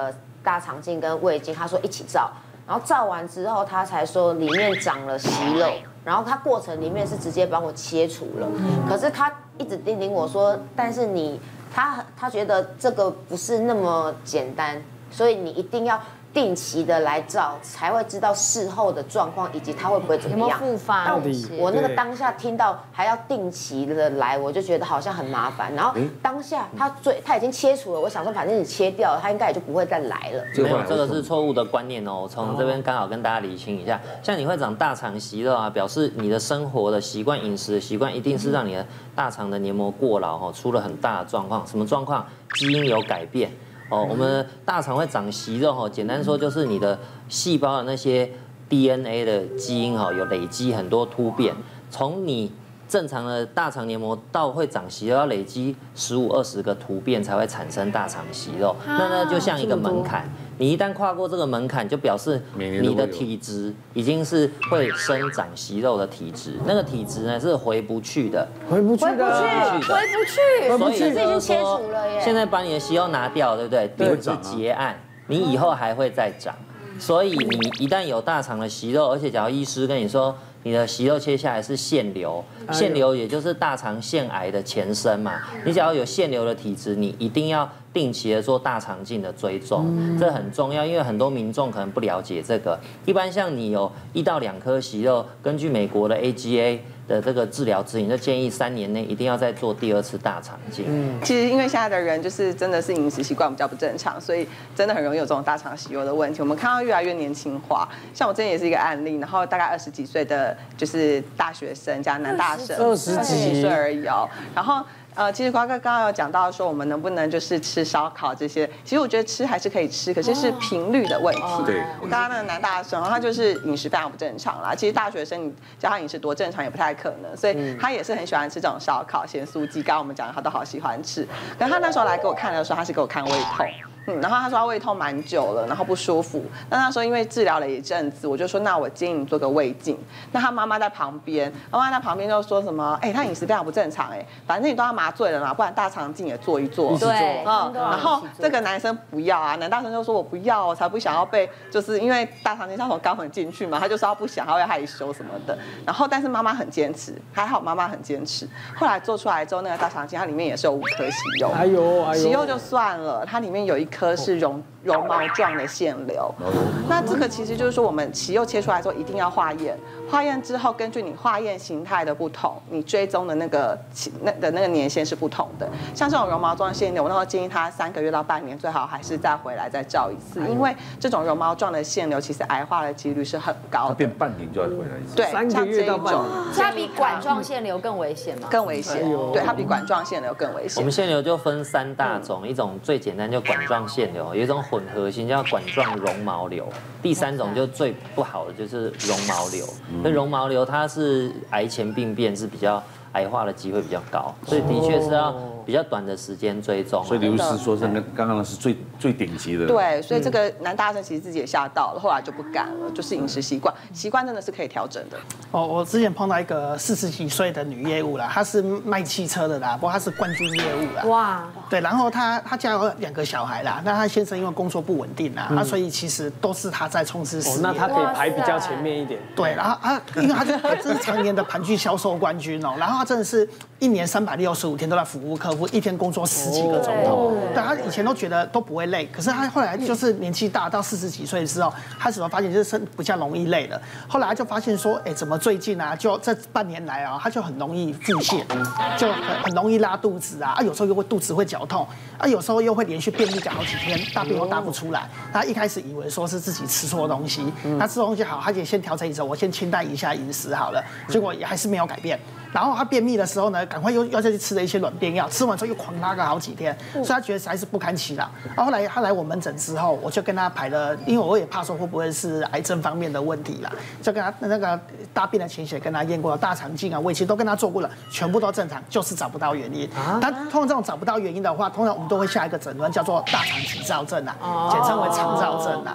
大肠镜跟胃镜，他说一起照，然后照完之后他才说里面长了息肉，然后他过程里面是直接帮我切除了，可是他一直叮咛我说，但是你他他觉得这个不是那么简单，所以你一定要定期的来照，才会知道事后的状况以及他会不会怎么样。 有没有复发？ 但我那个当下听到还要定期的来，我就觉得好像很麻烦。然后当下他最他已经切除了，我想说反正你切掉了，他应该也就不会再来了。 没有，这个是错误的观念哦。从这边刚好跟大家理清一下，像你会长大肠息肉啊，表示你的生活的习惯、饮食的习惯，一定是让你的大肠的黏膜过劳哦，出了很大的状况。什么状况？基因有改变。哦，我们大肠会长息肉哈，简单说就是你的细胞的那些 D N A 的基因哈有累积很多突变，从你正常的大肠黏膜到会长息肉要累积十五二十个突变才会产生大肠息肉，那呢就像一个门槛，你一旦跨过这个门槛，就表示你的体质已经是会生长息肉的体质，那个体质呢是回不去的， 回不去的， 回不去， 所以是已经切除了耶。 现在把你的息肉拿掉，对不对？第二是结案，你以后还会再长，所以你一旦有大肠的息肉，而且假如医师跟你说你的息肉切下来是腺瘤，腺瘤也就是大肠腺癌的前身嘛，你只要有腺瘤的体质，你一定要定期的做大肠镜的追踪，这很重要，因为很多民众可能不了解这个。一般像你有一到两颗息肉，根据美国的 A G A 的这个治疗指引，就建议三年内一定要再做第二次大肠镜。 嗯，其实因为现在的人就是真的是饮食习惯比较不正常，所以真的很容易有这种大肠息肉的问题。我们看到越来越年轻化，像我之前也是一个案例，然后大概二十几岁的就是大学生加男大生， 二十几岁而已哦，然后。呃，其实瓜哥刚刚有讲到说，我们能不能就是吃烧烤这些？其实我觉得吃还是可以吃，可是是频率的问题。 对， 刚刚那个男大生，他就是饮食非常不正常啦。其实大学生你叫他饮食多正常也不太可能，所以他也是很喜欢吃这种烧烤、咸酥鸡。刚刚我们讲他都好喜欢吃。可是他那时候来给我看的时候，他是给我看胃痛。嗯，然后他说他胃痛蛮久了，然后不舒服。那他说因为治疗了一阵子，我就说那我建议你做个胃镜。那他妈妈在旁边，妈妈在旁边就说什么，哎，他饮食非常不正常，哎，反正你都要麻醉了嘛，不然大肠镜也做一做。 对， 嗯，然后这个男生不要啊，男大生就说我不要，我才不想要被，就是因为大肠镜他从肛门进去嘛，他就说他不想，他会害羞什么的。然后但是妈妈很坚持，还好妈妈很坚持。后来做出来之后，那个大肠镜它里面也是有五颗息肉， 哎呦哎呦， 息肉就算了，它里面有一颗是绒绒毛状的腺瘤。那这个其实就是说，我们息肉切出来之后一定要化验，化验之后根据你化验形态的不同，你追踪的那个那的那个年限是不同的。像这种绒毛状腺瘤，我那时候建议他三个月到半年最好还是再回来再照一次，因为这种绒毛状的腺瘤其实癌化的几率是很高的。 变半年就要回来一次。 对， 三个月到半年。 它比管状腺瘤更危险吗？ 更危险，对，它比管状腺瘤更危险。 我们腺瘤就分三大种，一种最简单叫管状腺瘤，有一种混合型叫管状绒毛瘤，第三种就最不好的就是绒毛瘤。那绒毛瘤它是癌前病变是比较癌化的机会比较高，所以的确是要比较短的时间追踪。 所以刘医师说，这个刚刚的是最最顶级的。 对，所以这个男大生其实自己也吓到了，后来就不敢了，就是饮食习惯，习惯真的是可以调整的。 哦，我之前碰到一个四十几岁的女业务啦，她是卖汽车的啦，不过她是冠军业务啦。哇，对，然后她她家有两个小孩啦，那她先生因为工作不稳定啦，啊，所以其实都是她在冲刺事业。 哦，那她可以排比较前面一点。 对，然后啊，因为她就这是常年的盘踞销售冠军哦，然后她真的是一年三百六十五天都在服务客户，一天工作十几个钟头。对，她以前都觉得都不会累，可是她后来就是年纪大到四十几岁之后，开始发现就是身比较容易累了。后来就发现说，哎，怎么最近啊，就这半年来啊，她就很容易腹泻，就很很容易拉肚子啊，啊，有时候又会肚子会绞痛，啊，有时候又会连续便秘个好几天，大便又大不出来。她一开始以为说是自己吃错东西，她吃东西好，她也先调整一下，我先清淡一下饮食好了，结果也还是没有改变。然后她便秘的时候呢，赶快又又再去吃了一些软便药，吃完之后又狂拉个好几天，所以她觉得实在是不堪其扰。然后后来她来我门诊之后，我就跟她排了，因为我也怕说会不会是癌症方面的问题啦，就跟她那个大便的潜血跟她验过了，大肠镜啊、胃镜都跟她做过了，全部都正常，就是找不到原因。但通常这种找不到原因的话，通常我们都会下一个诊断叫做大肠急躁症啊，简称为肠躁症啊。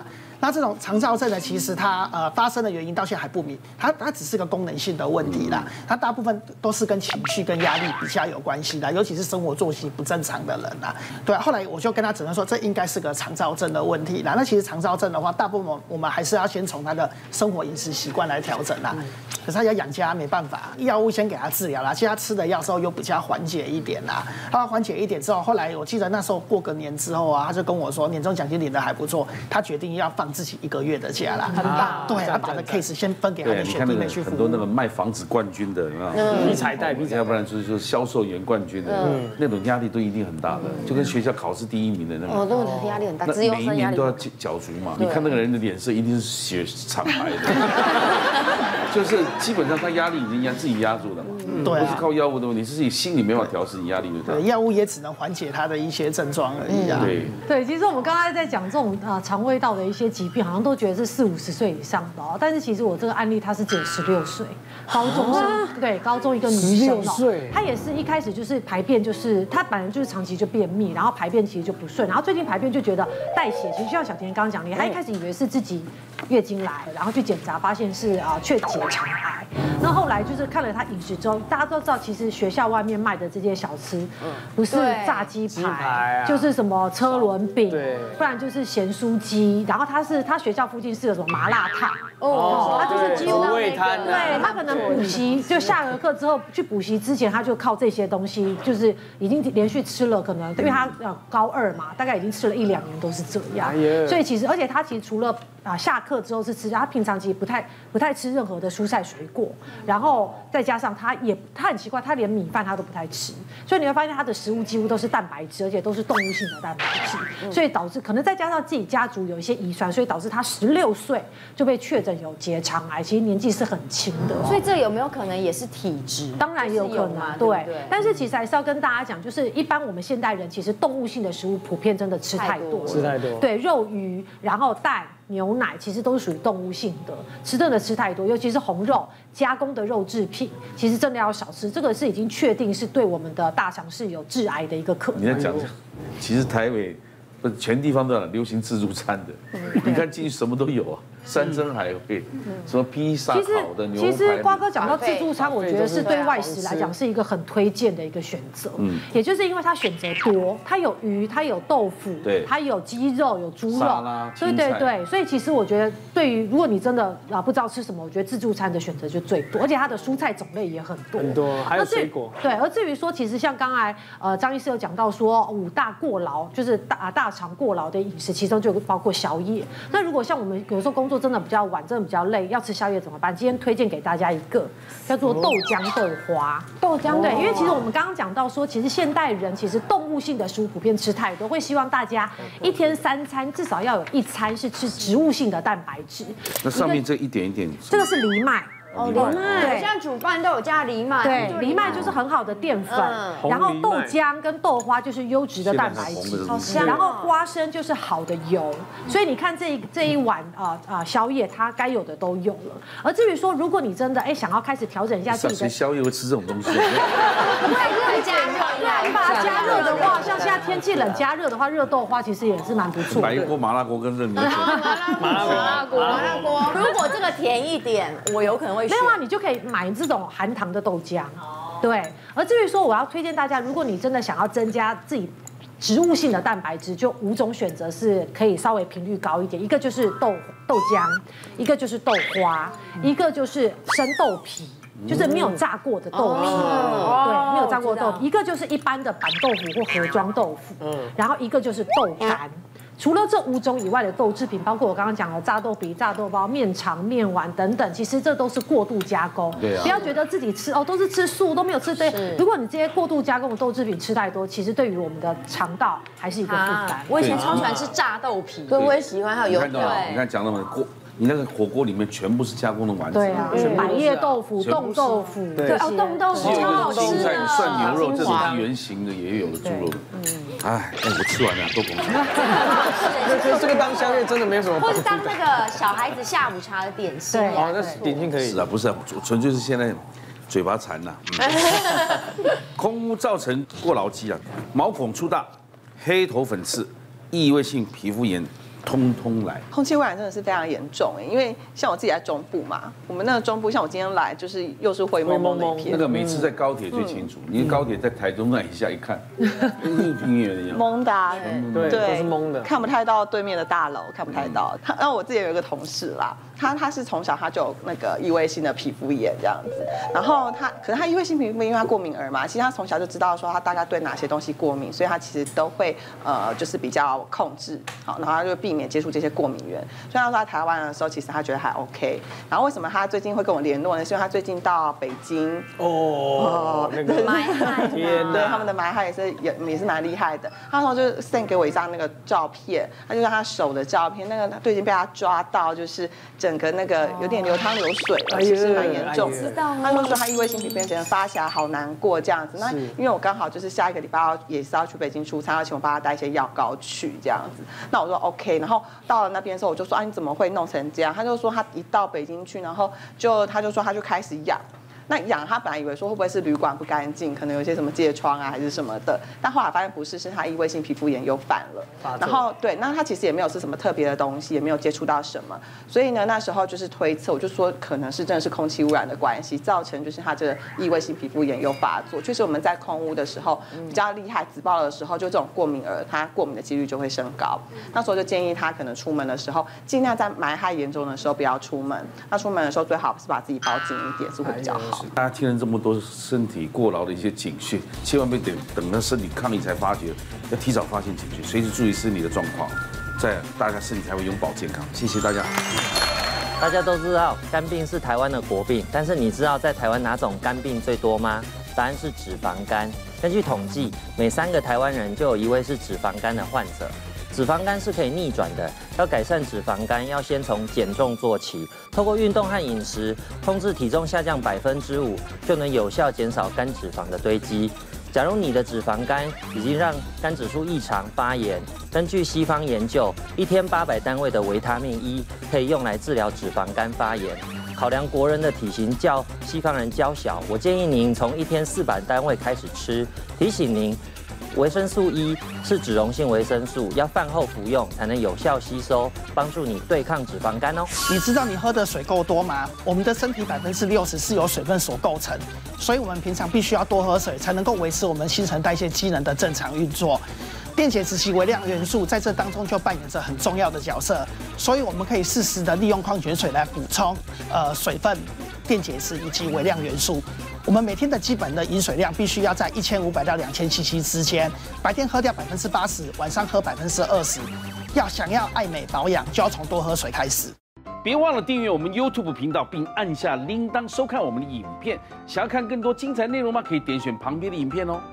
那这种肠燥症呢，其实它呃发生的原因到现在还不明，它它只是个功能性的问题啦，它大部分都是跟情绪跟压力比较有关系的，尤其是生活作息不正常的人啦。对，后来我就跟他诊断说，这应该是个肠燥症的问题啦。那其实肠燥症的话，大部分我们还是要先从他的生活饮食习惯来调整啦。可是他要养家没办法，药物先给他治疗啦，其实他吃的药之后又比较缓解一点啦。他缓解一点之后，后来我记得那时候过个年之后啊，他就跟我说年终奖金领的还不错，他决定要放自己一个月的假啦。很棒，对，他把这 case 先分给他的学弟妹去服务。 很多那个卖房子冠军的，有没有？ 理财代币， 要不然就是就是销售员冠军的，那种压力都一定很大的，就跟学校考试第一名的那种。 哦，那种压力很大，只有每一年都要缴足嘛。你看那个人的脸色一定是血惨白的，就是基本上他压力已经压自己压住了嘛。 对， 不是靠药物的问题，是自己心里没办法调试，你压力就大。 对，药物也只能缓解他的一些症状而已啊。 对对，其实我们刚才在讲这种啊肠胃道的一些疾病，好像都觉得是四五十岁以上的哦，但是其实我这个案例她是只有十六岁，高中生，对，高中一个女生哦，她也是一开始就是排便就是她本来就是长期就便秘，然后排便其实就不顺，然后最近排便就觉得带血，其实就像小田刚刚讲的，她一开始以为是自己月经来，然后去检查发现是啊确结肠癌，那后来就是看了她饮食之后，大家都知道其实学校外面卖的这些小吃，不是炸鸡排，就是什么车轮饼，不然就是咸酥鸡，然后他是他学校附近是有什么麻辣烫，哦，他就是几乎对他可能补习就下了课之后去补习之前，他就靠这些东西，就是已经连续吃了，可能因为他呃高二嘛，大概已经吃了一两年都是这样，所以其实而且他其实除了啊下课之后是吃，他平常其实不太不太吃任何的蔬菜水果，然后再加上他也他很奇怪，他连米饭他都不太吃，所以你会发现他的食物几乎都是蛋白质，而且都是动物性的蛋白质，所以导致可能再加上自己家族有一些遗传，所以导致他十六岁就被确诊有结肠癌，其实年纪是很轻的。 所以这有没有可能也是体质？ 当然也有可能，对。但是其实还是要跟大家讲，就是一般我们现代人其实动物性的食物普遍真的吃太多了， 吃太多。 对，肉鱼，然后蛋。牛奶其实都是属于动物性的，吃真的吃太多，尤其是红肉加工的肉制品，其实真的要少吃。这个是已经确定是对我们的大肠是有致癌的一个可能。 你在讲，其实台北不是全地方都很流行自助餐的，你看进去什么都有啊。山珍海味，什么披萨、烤的牛排。 其实瓜哥讲到自助餐，我觉得是对外食来讲是一个很推荐的一个选择。嗯，也就是因为它选择多，它有鱼，它有豆腐，对，它有鸡肉，有猪肉，对对对。所以其实我觉得，对于如果你真的啊不知道吃什么，我觉得自助餐的选择就最多，而且它的蔬菜种类也很多， 很多，还有水果。 对，而至于说，其实像刚才呃张医师有讲到说五大过劳，就是大大肠过劳的饮食，其中就包括宵夜。那如果像我们有时候工作真的比较晚，真的比较累，要吃宵夜怎么办？今天推荐给大家一个叫做豆浆豆花。 豆浆对，因为其实我们刚刚讲到说，其实现代人其实动物性的食物普遍吃太多，会希望大家一天三餐至少要有一餐是吃植物性的蛋白质。 那上面这一点一点， 这个是藜麦。 哦，藜麦，现在煮饭都有加藜麦， 对，藜麦就是很好的淀粉，然后豆浆跟豆花就是优质的蛋白质， 好香， 然后花生就是好的油，所以你看这一这一碗啊啊宵夜，它该有的都有了。而至于说，如果你真的哎想要开始调整一下自己的宵夜会吃这种东西， 对，加热， 你把它加热的话，像现在天气冷，加热的话，热豆花其实也是蛮不错的。 来一锅麻辣锅跟热米，麻辣锅，麻辣锅，麻辣锅。如果这个甜一点，我有可能会。 没有啊，你就可以买这种含糖的豆浆。对，而至于说我要推荐大家，如果你真的想要增加自己植物性的蛋白质，就五种选择是可以稍微频率高一点，一个就是豆豆浆，一个就是豆花，一个就是生豆皮。就是没有炸过的豆皮，对，没有炸过的豆皮，一个就是一般的板豆腐或盒装豆腐，然后一个就是豆干。除了这五种以外的豆制品，包括我刚刚讲的炸豆皮、炸豆包、面肠、面丸等等，其实这都是过度加工。对啊，不要觉得自己吃哦都是吃素都没有吃对。如果你这些过度加工的豆制品吃太多，其实对于我们的肠道还是一个负担。 我以前超喜欢吃炸豆皮， 对，我也喜欢，还有油。 你看到，你看讲那么过。你那个火锅里面全部是加工的丸子， 对啊，百叶豆腐、冻豆腐， 对，哦，冻豆腐超好吃的。 青菜、涮牛肉这种是圆形的，也有了猪肉的。嗯，哎，我吃完了，多捧场。 这这个当宵夜真的没有什么。 或是当那个小孩子下午茶的点心。 哦，那点心可以。 是啊，不是啊，纯粹是现在嘴巴馋呐。空污造成过劳肌啊，毛孔粗大、黑头粉刺、异位性皮肤炎、 通通来。 空气污染真的是非常严重哎，因为像我自己在中部嘛，我们那个中部，像我今天来就是又是灰蒙蒙的一片。 那个每次在高铁最清楚，你高铁在台中那一下一看，跟平原一样。 蒙的， 对，都是蒙的， 看不太到对面的大楼，看不太到。他，然后我自己有一个同事啦，他他是从小他就有那个异位性的皮肤炎这样子，然后他可是他异位性皮肤炎，因为他过敏儿嘛，其实他从小就知道说他大概对哪些东西过敏，所以他其实都会呃就是比较控制，好，然后他就避免接触这些过敏源。所以他说在台湾的时候，其实他觉得还 OK。然后为什么他最近会跟我联络呢？是因为他最近到北京哦，那个埋害， 对他们的埋害也是也也是蛮厉害的。他说就 send 给我一张那个照片，他就让他手的照片，那个都已经被他抓到，就是整个那个有点流汤流水了，其实蛮严重的。他就说他异位性皮肤炎整个发起来好难过这样子。那因为我刚好就是下一个礼拜要也是要去北京出差，要请我帮他带一些药膏去这样子。那我说 OK， 然后到了那边的时候，我就说啊你怎么会弄成这样？他就说他一到北京去，然后就他就说他就开始痒。那痒，他本来以为说会不会是旅馆不干净，可能有一些什么疥疮啊，还是什么的，但后来发现不是，是他异位性皮肤炎又犯了。然后对，那他其实也没有是什么特别的东西，也没有接触到什么，所以呢，那时候就是推测，我就说可能是真的是空气污染的关系，造成就是他这个异位性皮肤炎又发作。确实我们在空污的时候比较厉害，紫爆的时候，就这种过敏儿，他过敏的几率就会升高。那时候就建议他可能出门的时候，尽量在霾害严重的时候不要出门。那出门的时候最好是把自己包紧一点，是会比较好。 大家听了这么多身体过劳的一些警讯，千万别等等到身体抗议才发觉，要提早发现警讯，随时注意身体的状况，在大家身体才会永葆健康。谢谢大家。 大家都知道肝病是台湾的国病，但是你知道在台湾哪种肝病最多吗？答案是脂肪肝。根据统计，每三个台湾人就有一位是脂肪肝的患者。脂肪肝是可以逆转的，要改善脂肪肝，要先从减重做起，透过运动和饮食，控制体重下降百分之五，就能有效减少肝脂肪的堆积。假如你的脂肪肝已经让肝指数异常发炎，根据西方研究，一天八百单位的维他命 E 可以用来治疗脂肪肝发炎。考量国人的体型较西方人娇小，我建议您从一天四百单位开始吃。提醒您，维生素 E 是脂溶性维生素，要饭后服用才能有效吸收，帮助你对抗脂肪肝哦。 你知道你喝的水够多吗？我们的身体百分之六十是由水分所构成，所以我们平常必须要多喝水，才能够维持我们新陈代谢机能的正常运作。电解质及微量元素在这当中就扮演着很重要的角色，所以我们可以适时的利用矿泉水来补充呃水分、电解质以及微量元素。我们每天的基本的饮水量必须要在一千五百到两千 C C 之间，白天喝掉百分之八十，晚上喝百分之二十。要想要爱美保养，就要从多喝水开始。 别忘了订阅我们 YouTube 频道，并按下铃铛收看我们的影片。想要看更多精彩内容吗？可以点选旁边的影片哦。